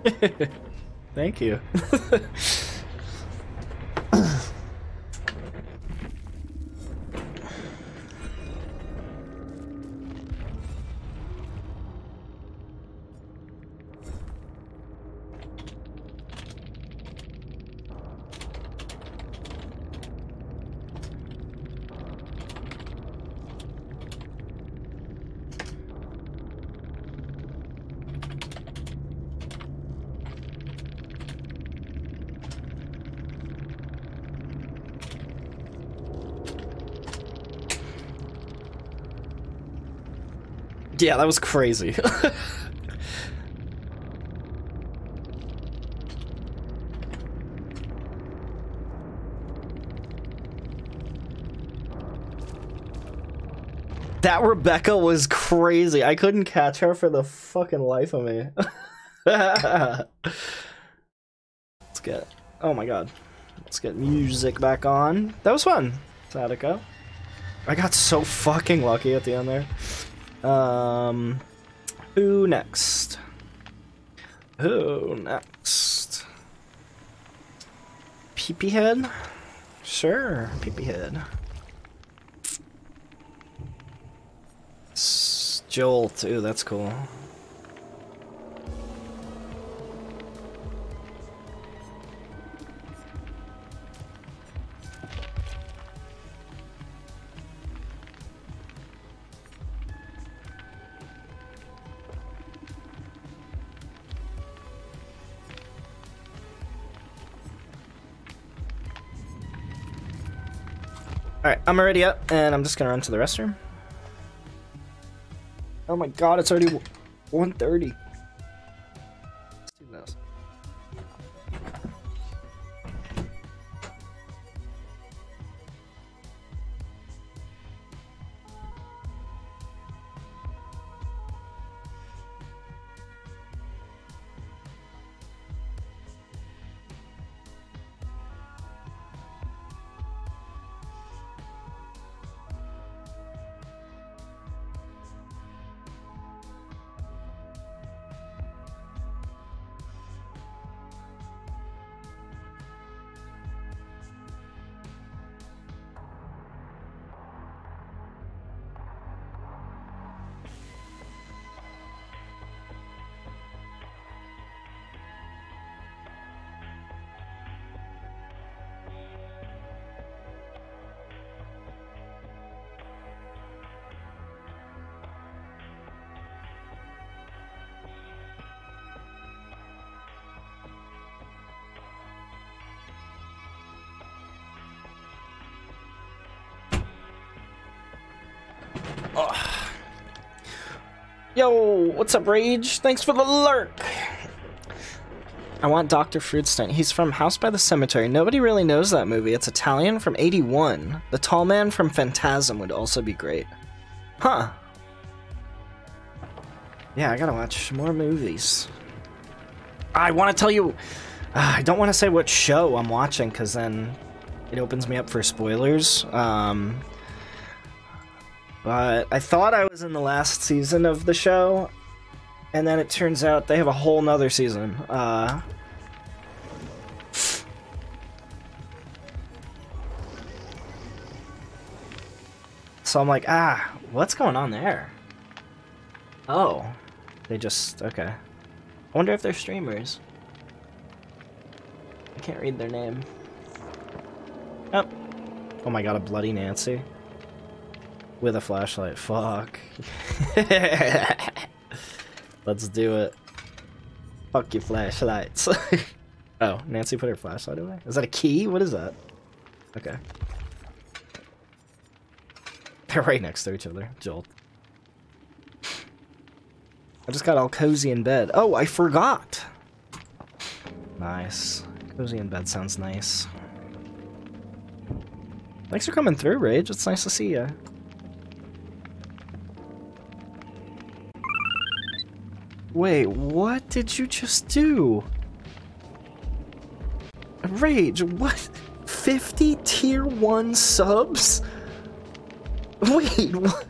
Thank you. Yeah, that was crazy. That Rebecca was crazy. I couldn't catch her for the fucking life of me. Let's get... Oh my god. Let's get music back on. That was fun, Sadako. I got so fucking lucky at the end there. Um, who next? Who next? Peepee Head? Sure, Peepee Head. S Jolt, ooh, that's cool. Alright, I'm already up, and I'm just gonna run to the restroom. Oh my god, it's already one thirty. Let's do this. Oh. Yo, what's up, Rage? Thanks for the lurk. I want Doctor Fruitstein. He's from House by the Cemetery. Nobody really knows that movie. It's Italian from eighty-one. The tall man from Phantasm would also be great. Huh. Yeah, I gotta watch more movies. I want to tell you... Uh, I don't want to say what show I'm watching, because then it opens me up for spoilers. Um... But I thought I was in the last season of the show, and then it turns out they have a whole nother season. Uh, so I'm like, ah, what's going on there? Oh, they just, okay. I wonder if they're streamers. I can't read their name. Oh, oh my god, a bloody Nancy. With a flashlight. Fuck. Let's do it. Fuck your flashlights. Oh, Nancy put her flashlight away? Is that a key? What is that? Okay. They're right next to each other. Jolt. I just got all cozy in bed. Oh, I forgot! Nice. Cozy in bed sounds nice. Thanks for coming through, Rage. It's nice to see you. Wait, what did you just do? Rage, what? fifty tier one subs? Wait, what?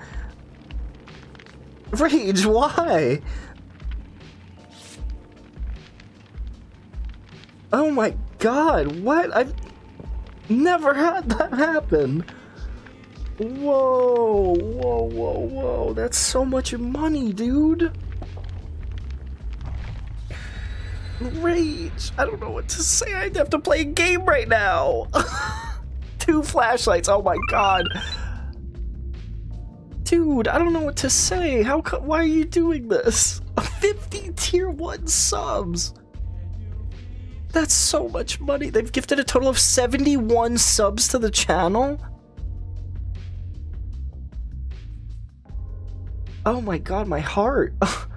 Rage, why? Oh my god, what? I've never had that happen. Whoa, whoa, whoa, whoa. That's so much money, dude. Rage. I don't know what to say. I have to play a game right now. Two flashlights. Oh my god. Dude, I don't know what to say. How co- why are you doing this? fifty tier one subs. That's so much money. They've gifted a total of seventy-one subs to the channel. Oh my god, my heart.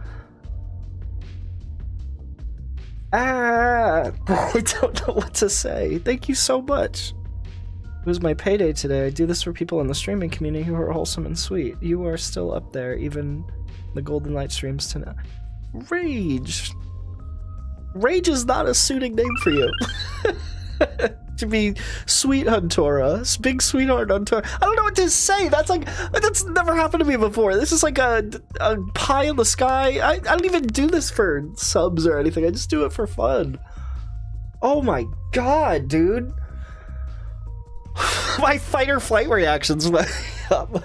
Ah, I don't know what to say. Thank you so much. It was my payday today. I do this for people in the streaming community who are wholesome and sweet. You are still up there, even the Golden Light streams tonight. Rage. Rage is not a suiting name for you. To be Sweet Huntora, big sweetheart Huntora. I don't know what to say. That's like, that's never happened to me before. This is like a, a pie in the sky. I, I don't even do this for subs or anything. I just do it for fun. Oh my god, dude. My fight or flight reactions went up.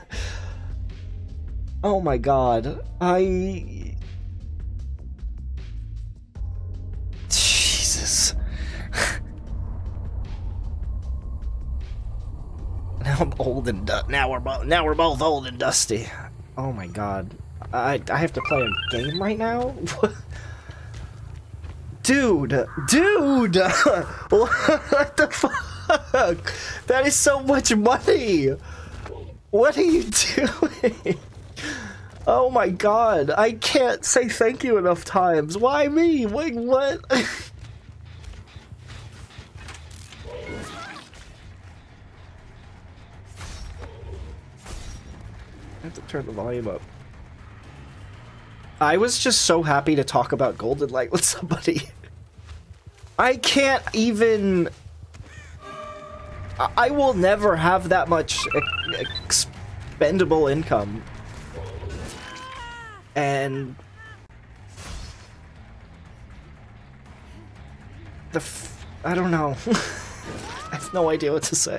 Oh my god. I... Jesus. Now I'm old and du- now we're both now we're both old and dusty. Oh my god. I I have to play a game right now? Dude, dude! What the fuck? That is so much money! What are you doing? Oh my god, I can't say thank you enough times. Why me? Wait, what? I have to turn the volume up. I was just so happy to talk about Golden Light with somebody. I can't even... I will never have that much ex expendable income. And... The f I don't know. I have no idea what to say.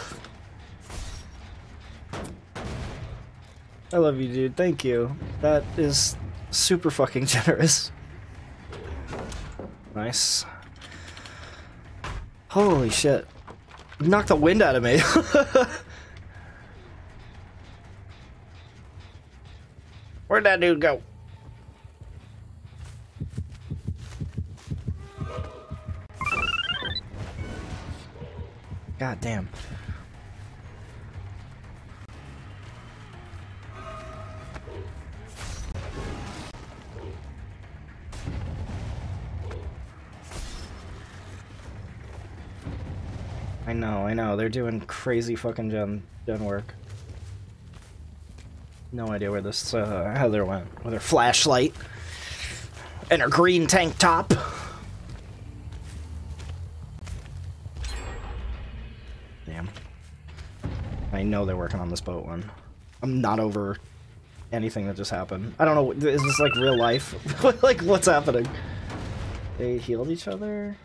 I love you, dude. Thank you. That is super fucking generous. Nice. Holy shit. You knocked the wind out of me. Where'd that dude go? God damn. I know, I know. They're doing crazy fucking gen, gen work. No idea where this uh, Heather went. With her flashlight. And her green tank top. Damn. I know they're working on this boat one. I'm not over anything that just happened. I don't know, is this like real life? Like, what's happening? They healed each other?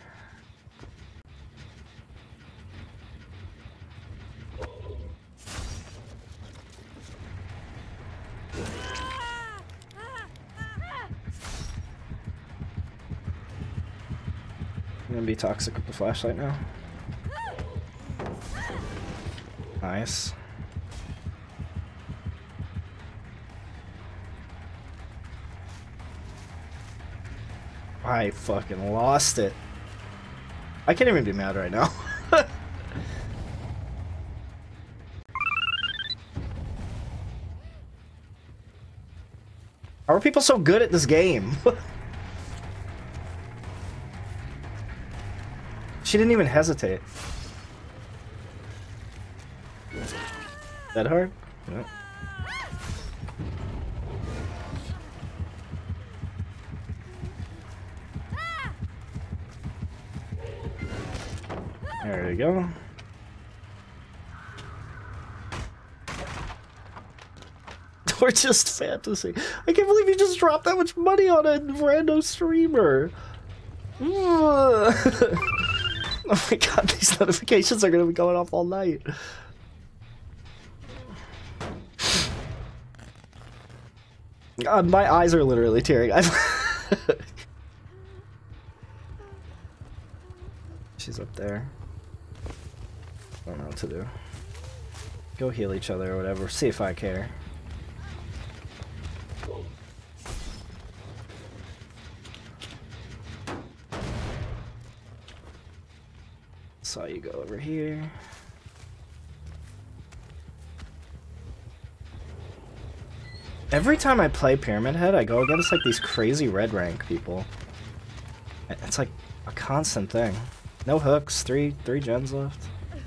I'm gonna be toxic with the flashlight now. Nice. I fucking lost it. I can't even be mad right now. How are people so good at this game? She didn't even hesitate. That hard? Yeah. There you go. Or just fantasy. I can't believe you just dropped that much money on a random streamer. Oh my god, these notifications are gonna be going off all night. God, my eyes are literally tearing. She's up there. I don't know what to do. Go heal each other or whatever. See if I care. Saw you go over here. Every time I play Pyramid Head, I go against like these crazy red rank people. It's like a constant thing. No hooks, three three gens left.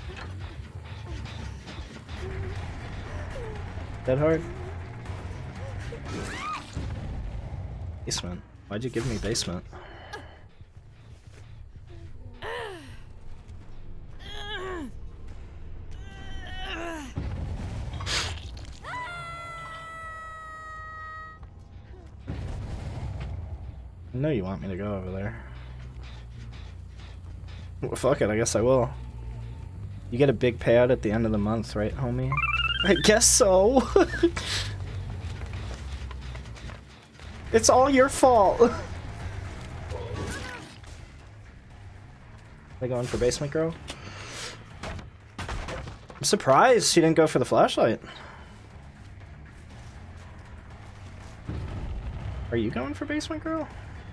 Dead hard? Basement. Why'd you give me basement? I know you want me to go over there. Well, fuck it, I guess I will. You get a big payout at the end of the month, right, homie? I guess so. It's all your fault. Are they going for basement girl? I'm surprised she didn't go for the flashlight. Are you going for basement girl?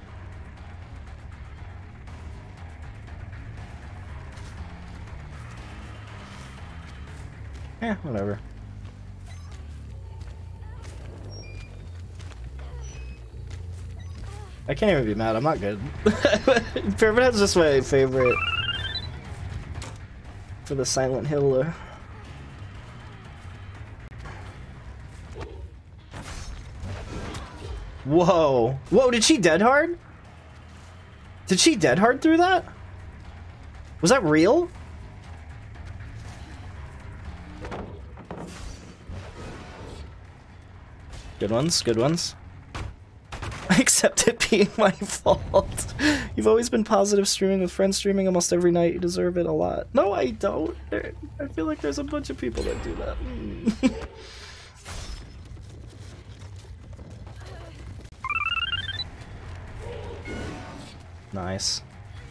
Yeah, whatever. I can't even be mad, I'm not good. Pyramid Head's just my favorite for the Silent Hill. Uh... Whoa. Whoa, did she dead hard? Did she dead hard through that? Was that real? Good ones, good ones. I accept it being my fault. You've always been positive streaming with friends streaming almost every night. You deserve it a lot. No, I don't. I feel like there's a bunch of people that do that. Mm. Nice.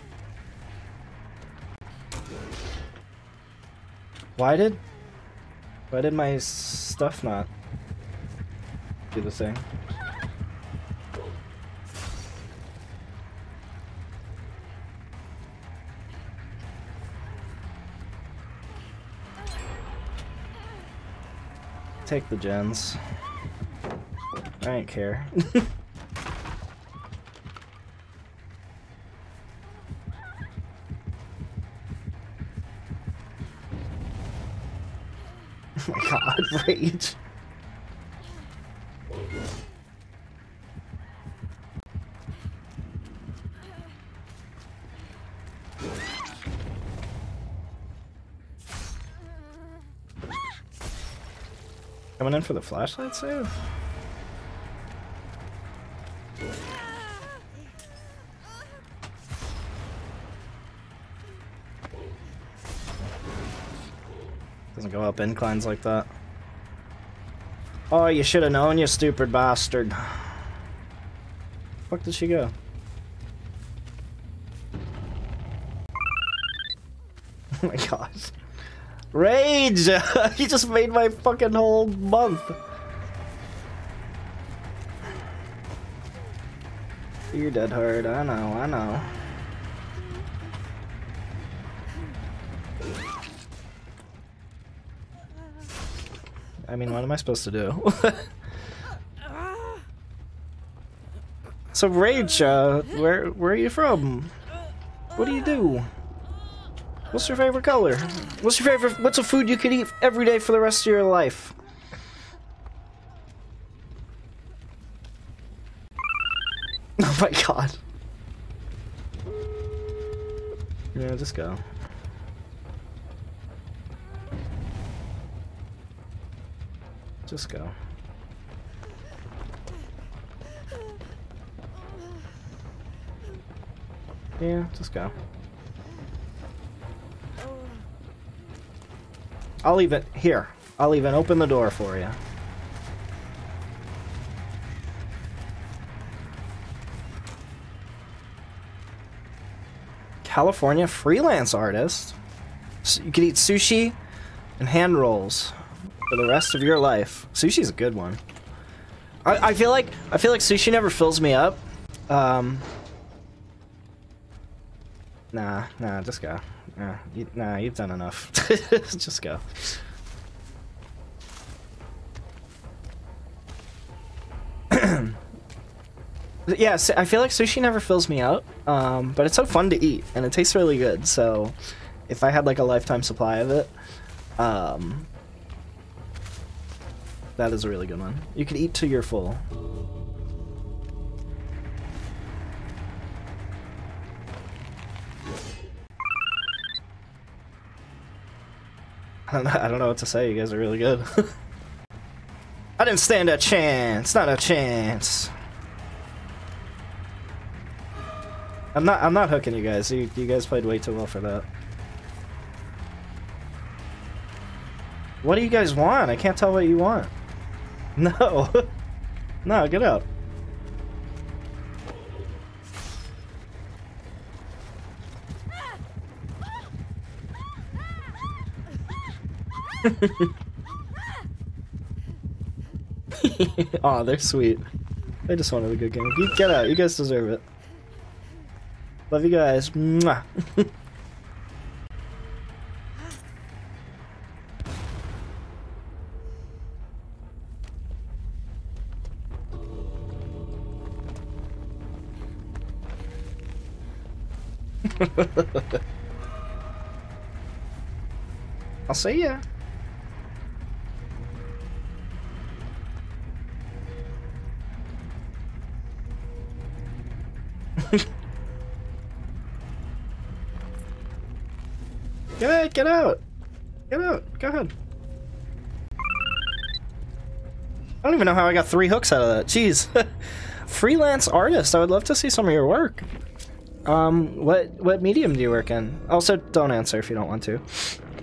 Why did... Why did my stuff not do the thing? Take the gens. I don't care. Oh my god, rage. Coming in for the flashlight save? Doesn't go up inclines like that. Oh, you should have known, you stupid bastard. Fuck did she go? Oh my god. Rage! He just made my fucking whole month. You're dead hard, I know, I know. I mean, what am I supposed to do? So Rage, uh, where where are you from? What do you do? What's your favorite color? What's your favorite, what's a food you could eat every day for the rest of your life? Oh my god. Yeah, just go. Just go. Yeah, just go. I'll even here. I'll even open the door for you. California freelance artist. So you can eat sushi and hand rolls for the rest of your life. Sushi's a good one. I, I feel like I feel like sushi never fills me up. Um, nah, nah, just go. Nah, you, nah, you've done enough. Just go. Yeah, I feel like sushi never fills me out, um, but it's so fun to eat, and it tastes really good, so if I had like a lifetime supply of it, um, that is a really good one. You can eat till you're full. I don't know, I don't know what to say, you guys are really good. I didn't stand a chance, not a chance. I'm not. I'm not hooking you guys. You, you guys played way too well for that. What do you guys want? I can't tell what you want. No, no, get out. Aw, they're sweet. They just wanted a good game. You get out. You guys deserve it. Love you guys. Mwah. I'll see ya. Get out, get out! Get out, go ahead. I don't even know how I got three hooks out of that. Jeez. Freelance artist, I would love to see some of your work. Um, what what medium do you work in? Also, don't answer if you don't want to.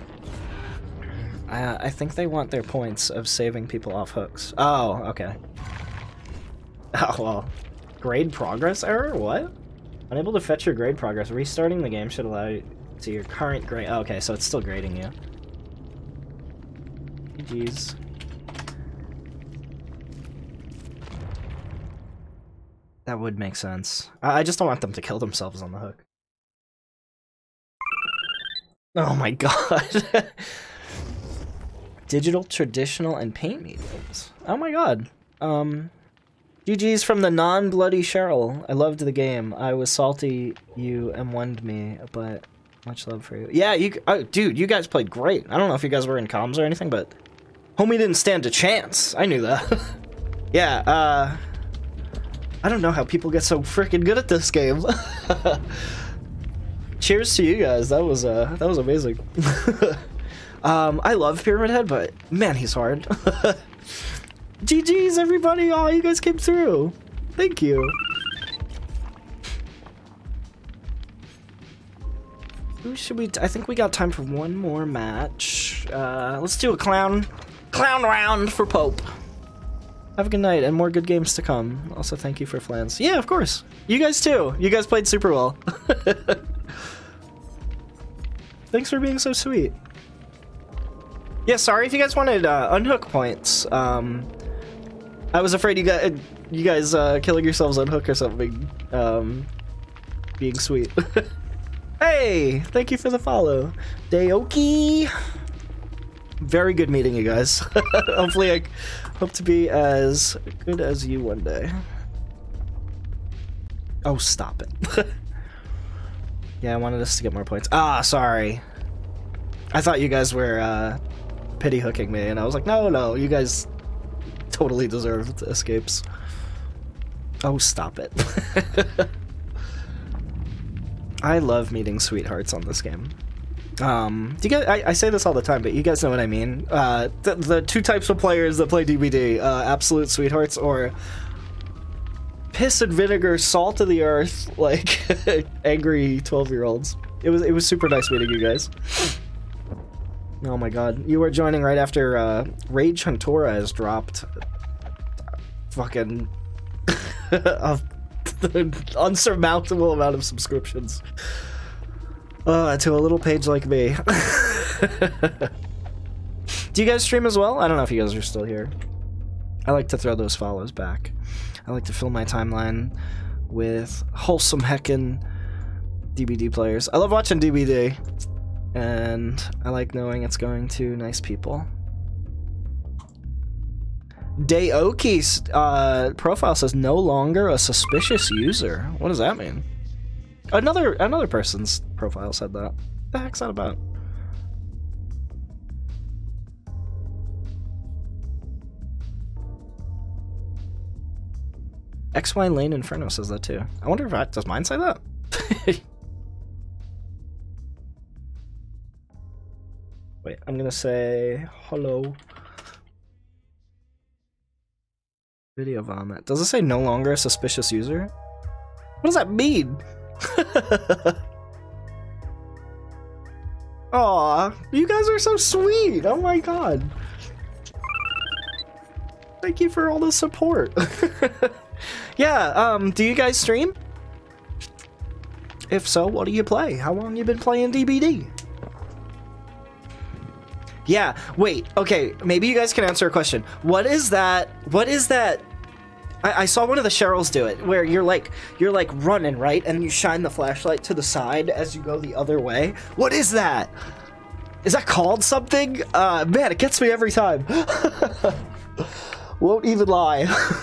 Uh, I think they want their points of saving people off hooks. Oh, okay. Oh, well. Grade progress error? What? Unable to fetch your grade progress. Restarting the game should allow you to your current grade. Oh, okay, so it's still grading you. Jeez. That would make sense. I, I just don't want them to kill themselves on the hook. Oh my god. Digital, traditional, and paint mediums. Oh my god. Um, G G's from the non-bloody Cheryl. I loved the game. I was salty you M one'd me, but much love for you. Yeah, you, oh, dude, you guys played great. I don't know if you guys were in comms or anything, but homie didn't stand a chance. I knew that. Yeah, uh, I don't know how people get so freaking good at this game. Cheers to you guys. That was, uh, that was amazing. um, I love Pyramid Head, but man, he's hard. G G's, everybody! Oh, you guys came through. Thank you. Who should we? T I think we got time for one more match. Uh, let's do a clown, clown round for Pope. Have a good night and more good games to come. Also, thank you for Flans. Yeah, of course. You guys too. You guys played super well. Thanks for being so sweet. Yeah, sorry if you guys wanted uh, unhook points. Um, I was afraid you got you guys uh, killing yourselves on hook or something. Um, being sweet. Hey, thank you for the follow, Daoki. Very good meeting you guys. Hopefully, I hope to be as good as you one day. Oh, stop it. Yeah, I wanted us to get more points. Ah, sorry. I thought you guys were uh, pity hooking me, and I was like, no, no, you guys totally deserved escapes. Oh, stop it. I love meeting sweethearts on this game. Um, do you guys, I, I say this all the time, but you guys know what I mean. Uh, the, the two types of players that play D B D, uh, absolute sweethearts or piss and vinegar, salt of the earth, like angry twelve year olds. It was it was super nice meeting you guys. Oh my god, you were joining right after uh, Rage Huntora has dropped fucking a unsurmountable amount of subscriptions uh, to a little page like me. Do you guys stream as well? I don't know if you guys are still here. I like to throw those follows back. I like to fill my timeline with wholesome heckin' D B D players. I love watching D B D, and I like knowing it's going to nice people. Daoki's uh, profile says no longer a suspicious user. What does that mean? Another another person's profile said that. What the heck's that about? X Y Lane Inferno says that too. I wonder if I, does mine say that? Wait, I'm gonna say hello. Video vomit. Does it say no longer a suspicious user? What does that mean? Aw, you guys are so sweet. Oh my god. Thank you for all the support. Yeah, um, do you guys stream? If so, what do you play? How long you been playing D B D? Yeah, wait, okay, maybe you guys can answer a question. What is that, what is that, I, I saw one of the Cheryls do it, where you're like, you're like running, right? And you shine the flashlight to the side as you go the other way. What is that? Is that called something? Uh, man, it gets me every time. Won't even lie.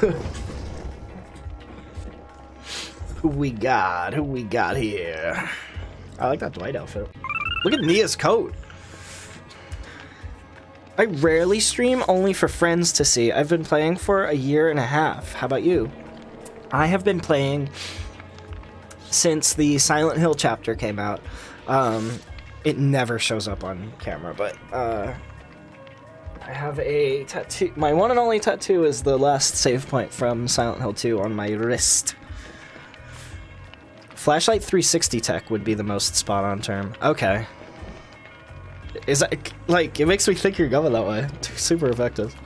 Who we got? Who we got here? I like that Dwight outfit. Look at Nia's coat. I rarely stream, only for friends to see. I've been playing for a year and a half. How about you? I have been playing since the Silent Hill chapter came out. Um, it never shows up on camera, but uh, I have a tattoo. My one and only tattoo is the last save point from Silent Hill two on my wrist. Flashlight three sixty tech would be the most spot-on term. Okay. Is that, like, it makes me think you're going that way. Super effective.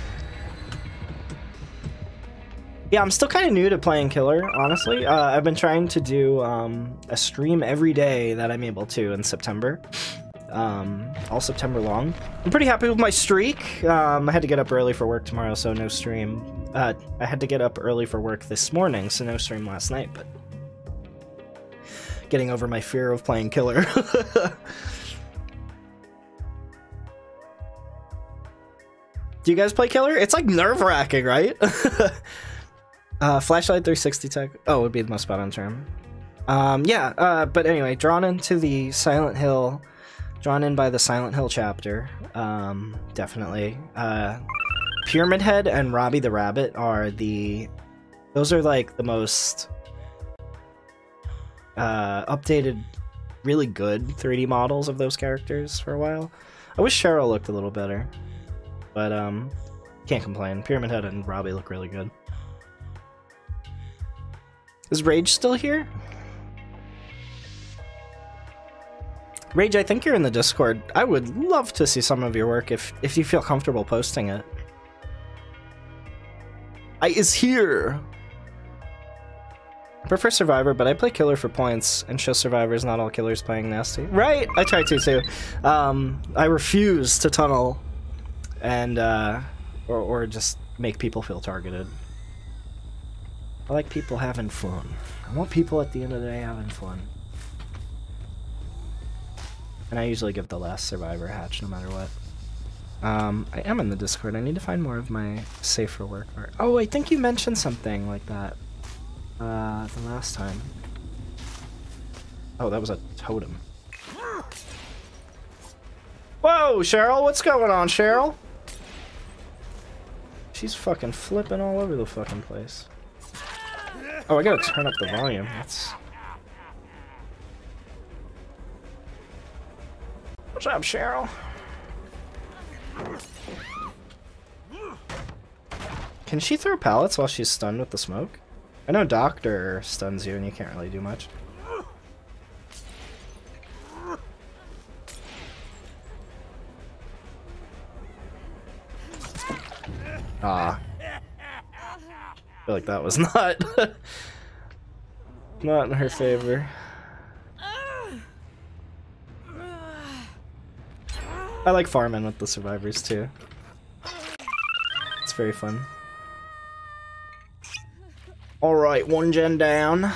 Yeah, I'm still kind of new to playing Killer, honestly. Uh, I've been trying to do um, a stream every day that I'm able to in September. Um, all September long. I'm pretty happy with my streak. Um, I had to get up early for work tomorrow, so no stream. Uh, I had to get up early for work this morning, so no stream last night, but getting over my fear of playing Killer. Do you guys play Killer? It's like nerve-wracking, right? uh, Flashlight three sixty tech. Oh, would be the most spot-on term. Um, yeah, uh, but anyway, drawn into the Silent Hill, drawn in by the Silent Hill chapter, um, definitely. Uh, Pyramid Head and Robbie the Rabbit are the... Those are like the most uh, updated, really good three D models of those characters for a while. I wish Cheryl looked a little better. But, um, can't complain. Pyramid Head and Robbie look really good. Is Rage still here? Rage, I think you're in the Discord. I would love to see some of your work if, if you feel comfortable posting it. I is here! I prefer Survivor, but I play Killer for points, and show survivors, not all killers playing nasty. Right! I try to, too. Um, I refuse to tunnel and uh, or, or just make people feel targeted. I like people having fun. I want people at the end of the day having fun. And I usually give the last survivor hatch no matter what. Um, I am in the Discord. I need to find more of my safe for work art. Oh, I think you mentioned something like that uh, the last time. Oh, that was a totem. Whoa, Cheryl, what's going on, Cheryl? She's fucking flipping all over the fucking place. Oh, I gotta turn up the volume. That's... What's up, Cheryl? Can she throw pallets while she's stunned with the smoke? I know Doctor stuns you and you can't really do much. Ah. I feel like that was not not in her favor. I like farming with the survivors too. It's very fun. Alright, one gen down.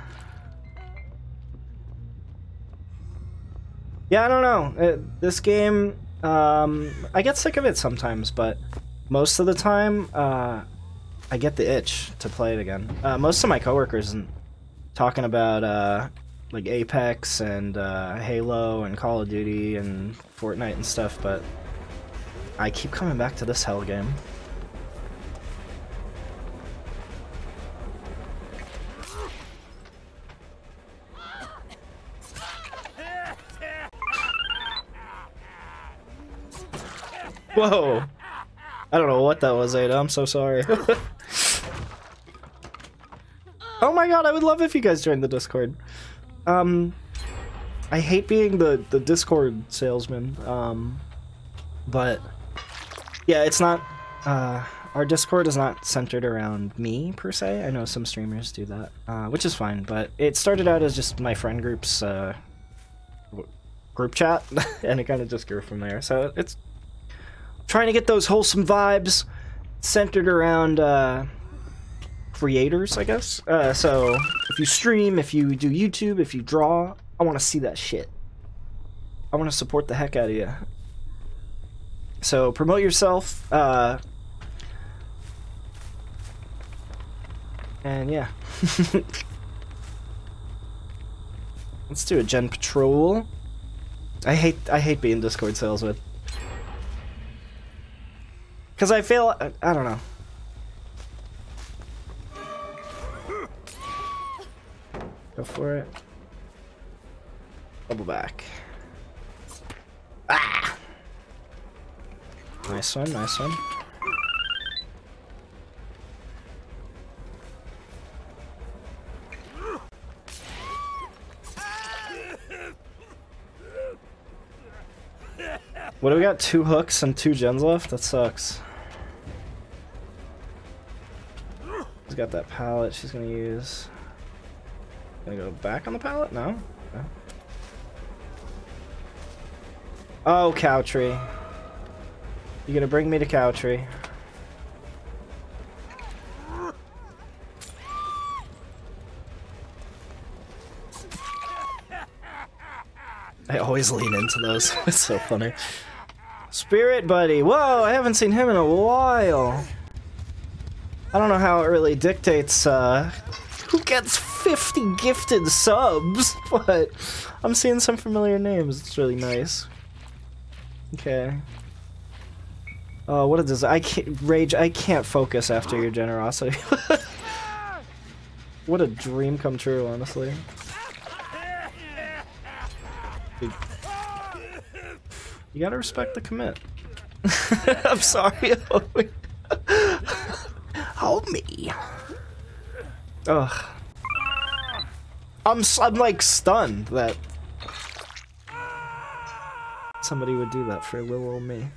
Yeah, I don't know. It, this game, um, I get sick of it sometimes, but most of the time, uh, I get the itch to play it again. Uh, most of my coworkers are talking about uh, like Apex and uh, Halo and Call of Duty and Fortnite and stuff, but I keep coming back to this hell game. Whoa! I don't know what that was, Ada. I'm so sorry. Oh my god, I would love if you guys joined the Discord. Um, I hate being the, the Discord salesman, um, but yeah, it's not, uh, our Discord is not centered around me, per se. I know some streamers do that, uh, which is fine, but it started out as just my friend group's, uh, group chat, and it kind of just grew from there, so it's trying to get those wholesome vibes centered around, uh, creators, I guess. Uh, so, if you stream, if you do YouTube, if you draw, I want to see that shit. I want to support the heck out of you. So, promote yourself, uh, and yeah. Let's do a gen patrol. I hate, I hate being Discord sales with. Because I feel, I, I don't know. Go for it. Double back. Ah! Nice one, nice one. What do we got? Two hooks and two gens left? That sucks. She's got that pallet she's gonna use. Gonna go back on the pallet? No? No. Oh, cow tree. You gonna bring me to cow tree? I always lean into those. It's so funny. Spirit buddy. Whoa, I haven't seen him in a while. I don't know how it really dictates uh, who gets fifty gifted subs, but I'm seeing some familiar names. It's really nice. Okay. Oh, what a disaster. I can't, Rage, I can't focus after your generosity. What a dream come true, honestly. Dude. You gotta respect the commit. I'm sorry. Help me. Ugh. I'm, I'm like stunned that somebody would do that for little old me.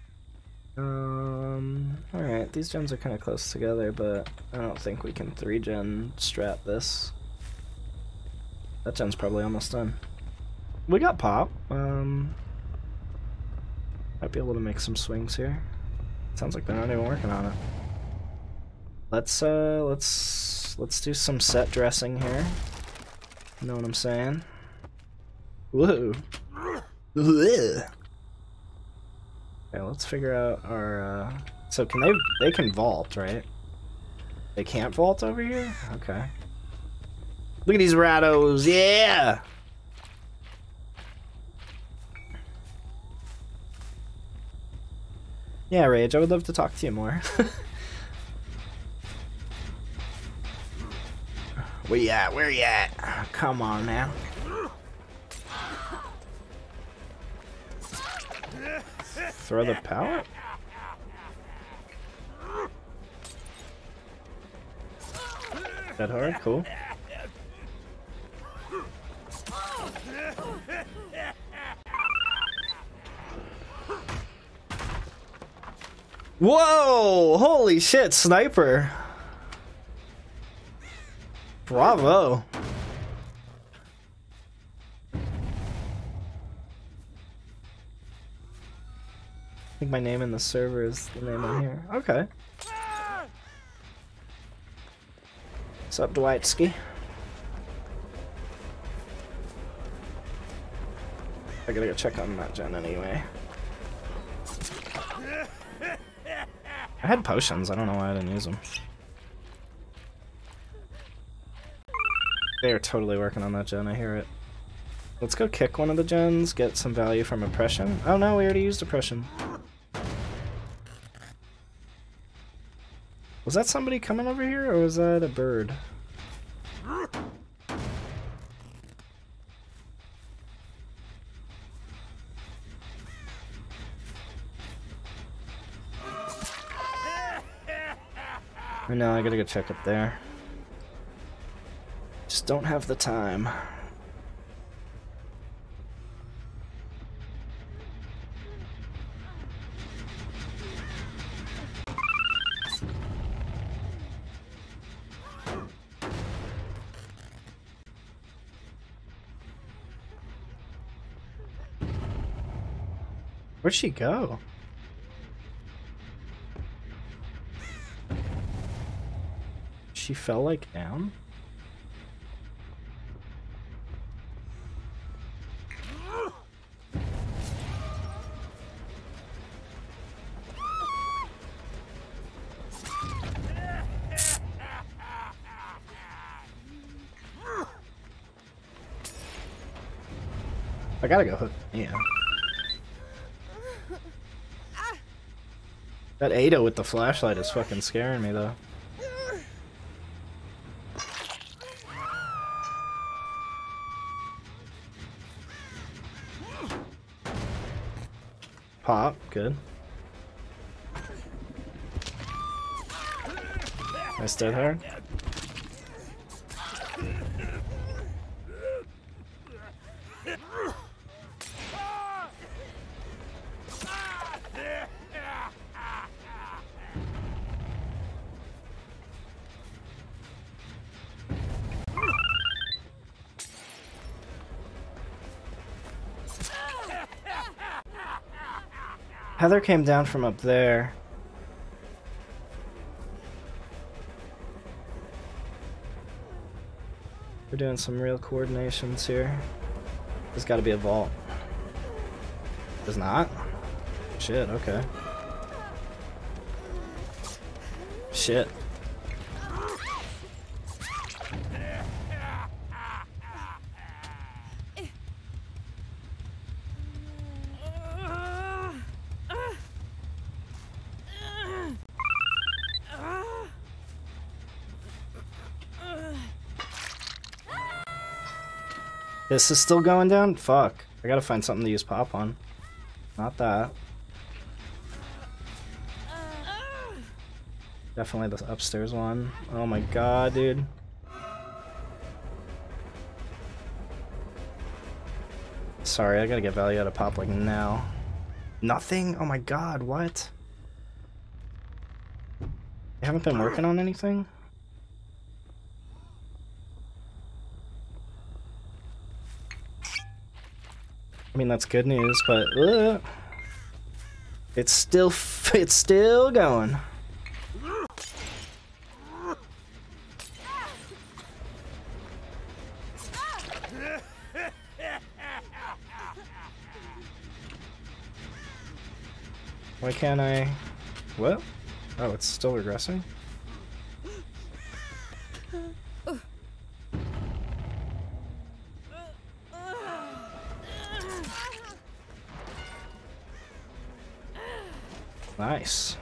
Um, alright, these gens are kind of close together, but I don't think we can three gen strat this. That gen's probably almost done. We got pop. Um, might be able to make some swings here. Sounds like they're not even working on it. Let's uh, let's let's do some set dressing here. You know what I'm saying? Whoa. Okay, let's figure out our. Uh, so can they? They can vault, right? They can't vault over here. Okay. Look at these rattos. Yeah. Yeah, Rage, I would love to talk to you more. Where you at? Where you at? Oh, come on now. Throw the pallet? Dead hard, cool. Whoa! Holy shit, sniper! Bravo! I think my name in the server is the name on here. Okay. What's up, Dwightski? I gotta go check on that gen anyway. I had potions, I don't know why I didn't use them. They are totally working on that gen, I hear it. Let's go kick one of the gens, get some value from oppression. Oh no, we already used oppression. Was that somebody coming over here, or was that a bird? I know, I gotta go check up there. Just don't have the time. Where'd she go? She fell like down? I gotta go hook. Yeah. That Ada with the flashlight is fucking scaring me though. Pop, good. Nice dead hard. Heather came down from up there. We're doing some real coordinations here. There's got to be a vault. There's not? Shit, okay. Shit. This is still going down? Fuck. I gotta find something to use pop on. Not that. Definitely the upstairs one. Oh my god, dude. Sorry, I gotta get value out of pop like now. Nothing? Oh my god, what? You haven't been working on anything? I mean, that's good news, but uh, it's still f it's still going. Why can't I? What? Oh, it's still regressing? Nice.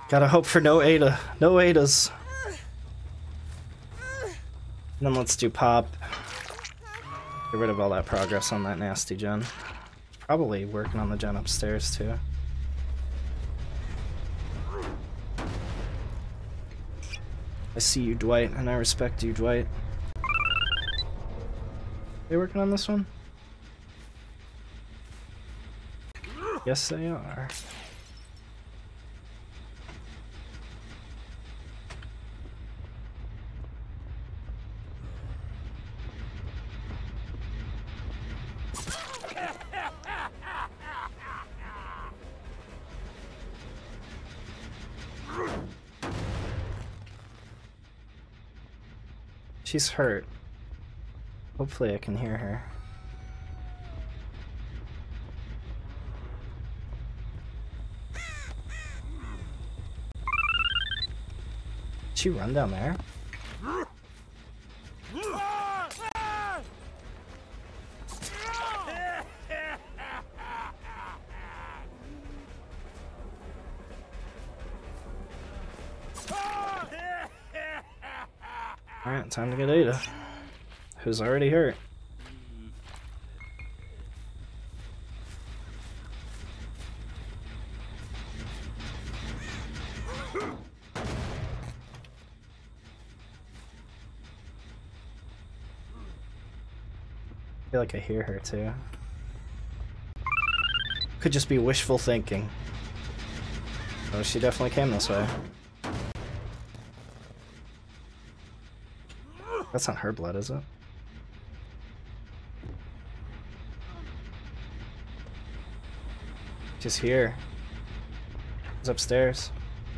Gotta hope for no Ada. No Adas. And then let's do pop. Get rid of all that progress on that nasty gen. Probably working on the gen upstairs too. I see you, Dwight, and I respect you, Dwight. They working on this one? Yes, they are. She's hurt. Hopefully I can hear her. Did she run down there? Alright, time to get Ada, who's already hurt. I feel like I hear her too. Could just be wishful thinking. Oh, she definitely came this way. That's not her blood, is it? She's here. She's upstairs.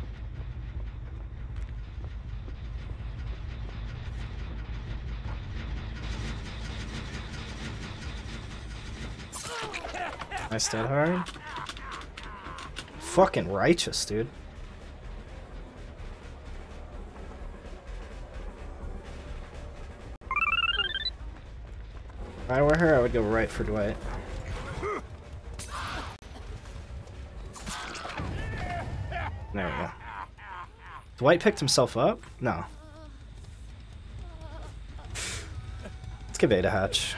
I stayed hard. Fucking righteous, dude. If I were her, I would go right for Dwight. There we go. Dwight picked himself up? No. Let's give Ada hatch.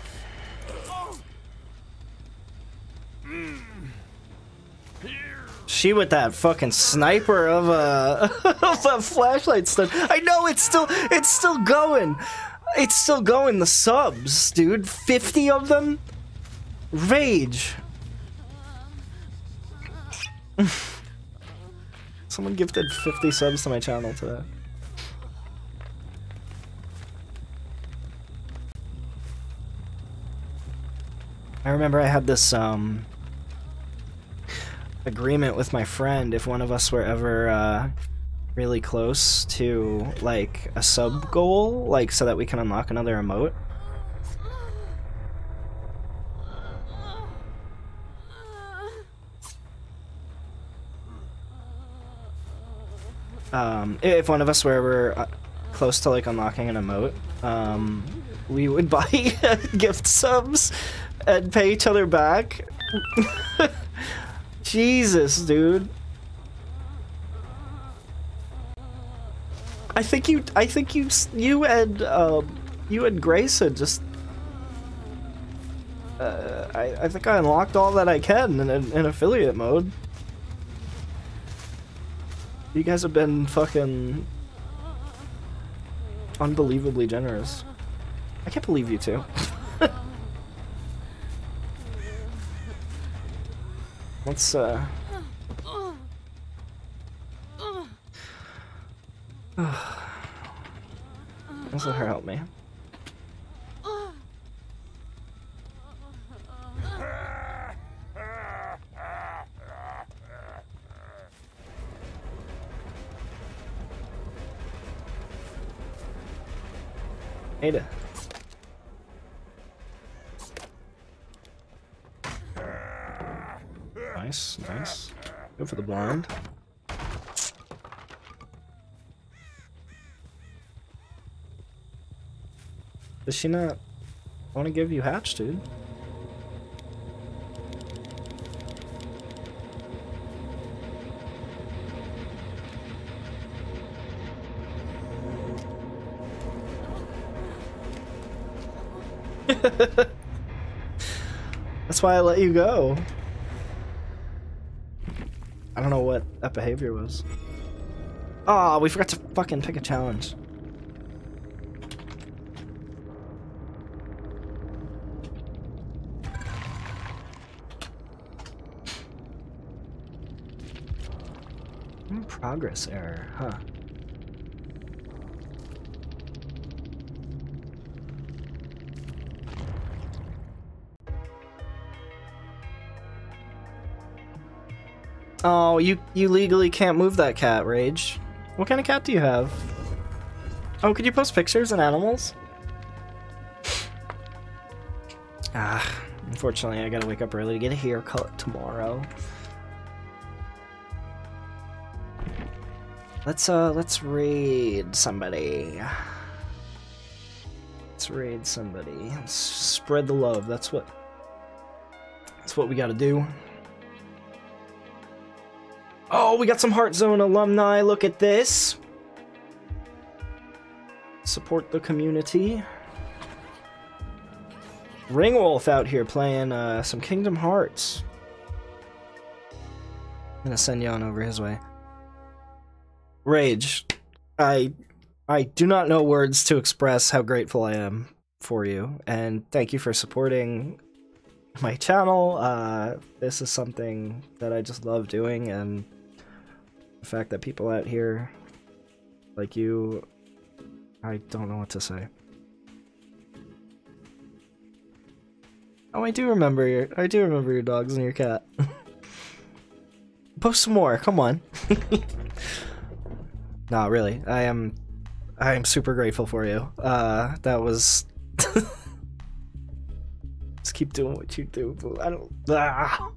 She with that fucking sniper of a of a flashlight stuff. I know it's still it's still going. It's still going. The subs, dude. fifty of them. Rage. Someone gifted fifty subs to my channel today. I remember I had this um agreement with my friend, if one of us were ever uh, really close to like a sub goal, like so that we can unlock another emote. Um, if one of us were ever uh, close to like unlocking an emote, um, we would buy gift subs and pay each other back. Jesus, dude. I think you, I think you, you and, um, you and Grayson just, uh, I, I think I unlocked all that I can in, in, in affiliate mode. You guys have been fucking unbelievably generous. I can't believe you two. Let's, uh... let's let her help me. Ada. Nice, nice. Go for the blind. Does she not want to give you hatch, dude? That's why I let you go. I don't know what that behavior was. Oh, we forgot to fucking pick a challenge. Progress error, huh? Oh, you you legally can't move that cat, Rage. What kind of cat do you have? Oh, could you post pictures and animals? Ah, unfortunately, I gotta wake up early to get a haircut tomorrow. Let's uh, let's raid somebody. Let's raid somebody. Let's spread the love. That's what. That's what we gotta do. Oh, we got some Heart Zone alumni. Look at this. Support the community. Ringwolf out here playing uh, some Kingdom Hearts. I'm gonna send you on over his way. Rage, I I do not know words to express how grateful I am for you, and thank you for supporting my channel. Uh, this is something that I just love doing, and the fact that people out here like you, I don't know what to say. Oh, I do remember your I do remember your dogs and your cat. Post some more, come on. No, really, I am, I am super grateful for you. Uh, that was, just keep doing what you do. I don't. Ah.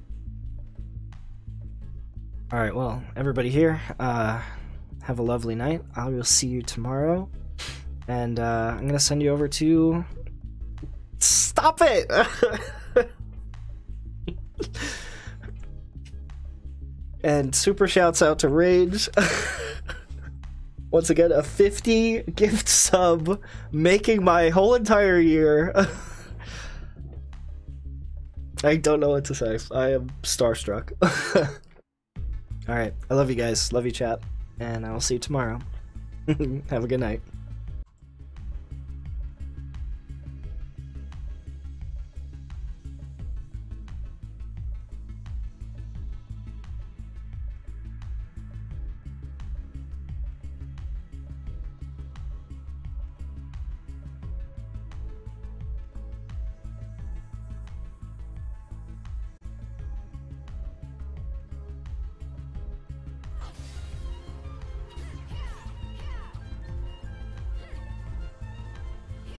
All right, well, everybody here, uh, have a lovely night. I will see you tomorrow, and uh, I'm gonna send you over to. Stop it! And super shouts out to Rage. Once again, a fifty gift sub, making my whole entire year. I don't know what to say. I am starstruck. Alright, I love you guys. Love you, chat. And I will see you tomorrow. Have a good night.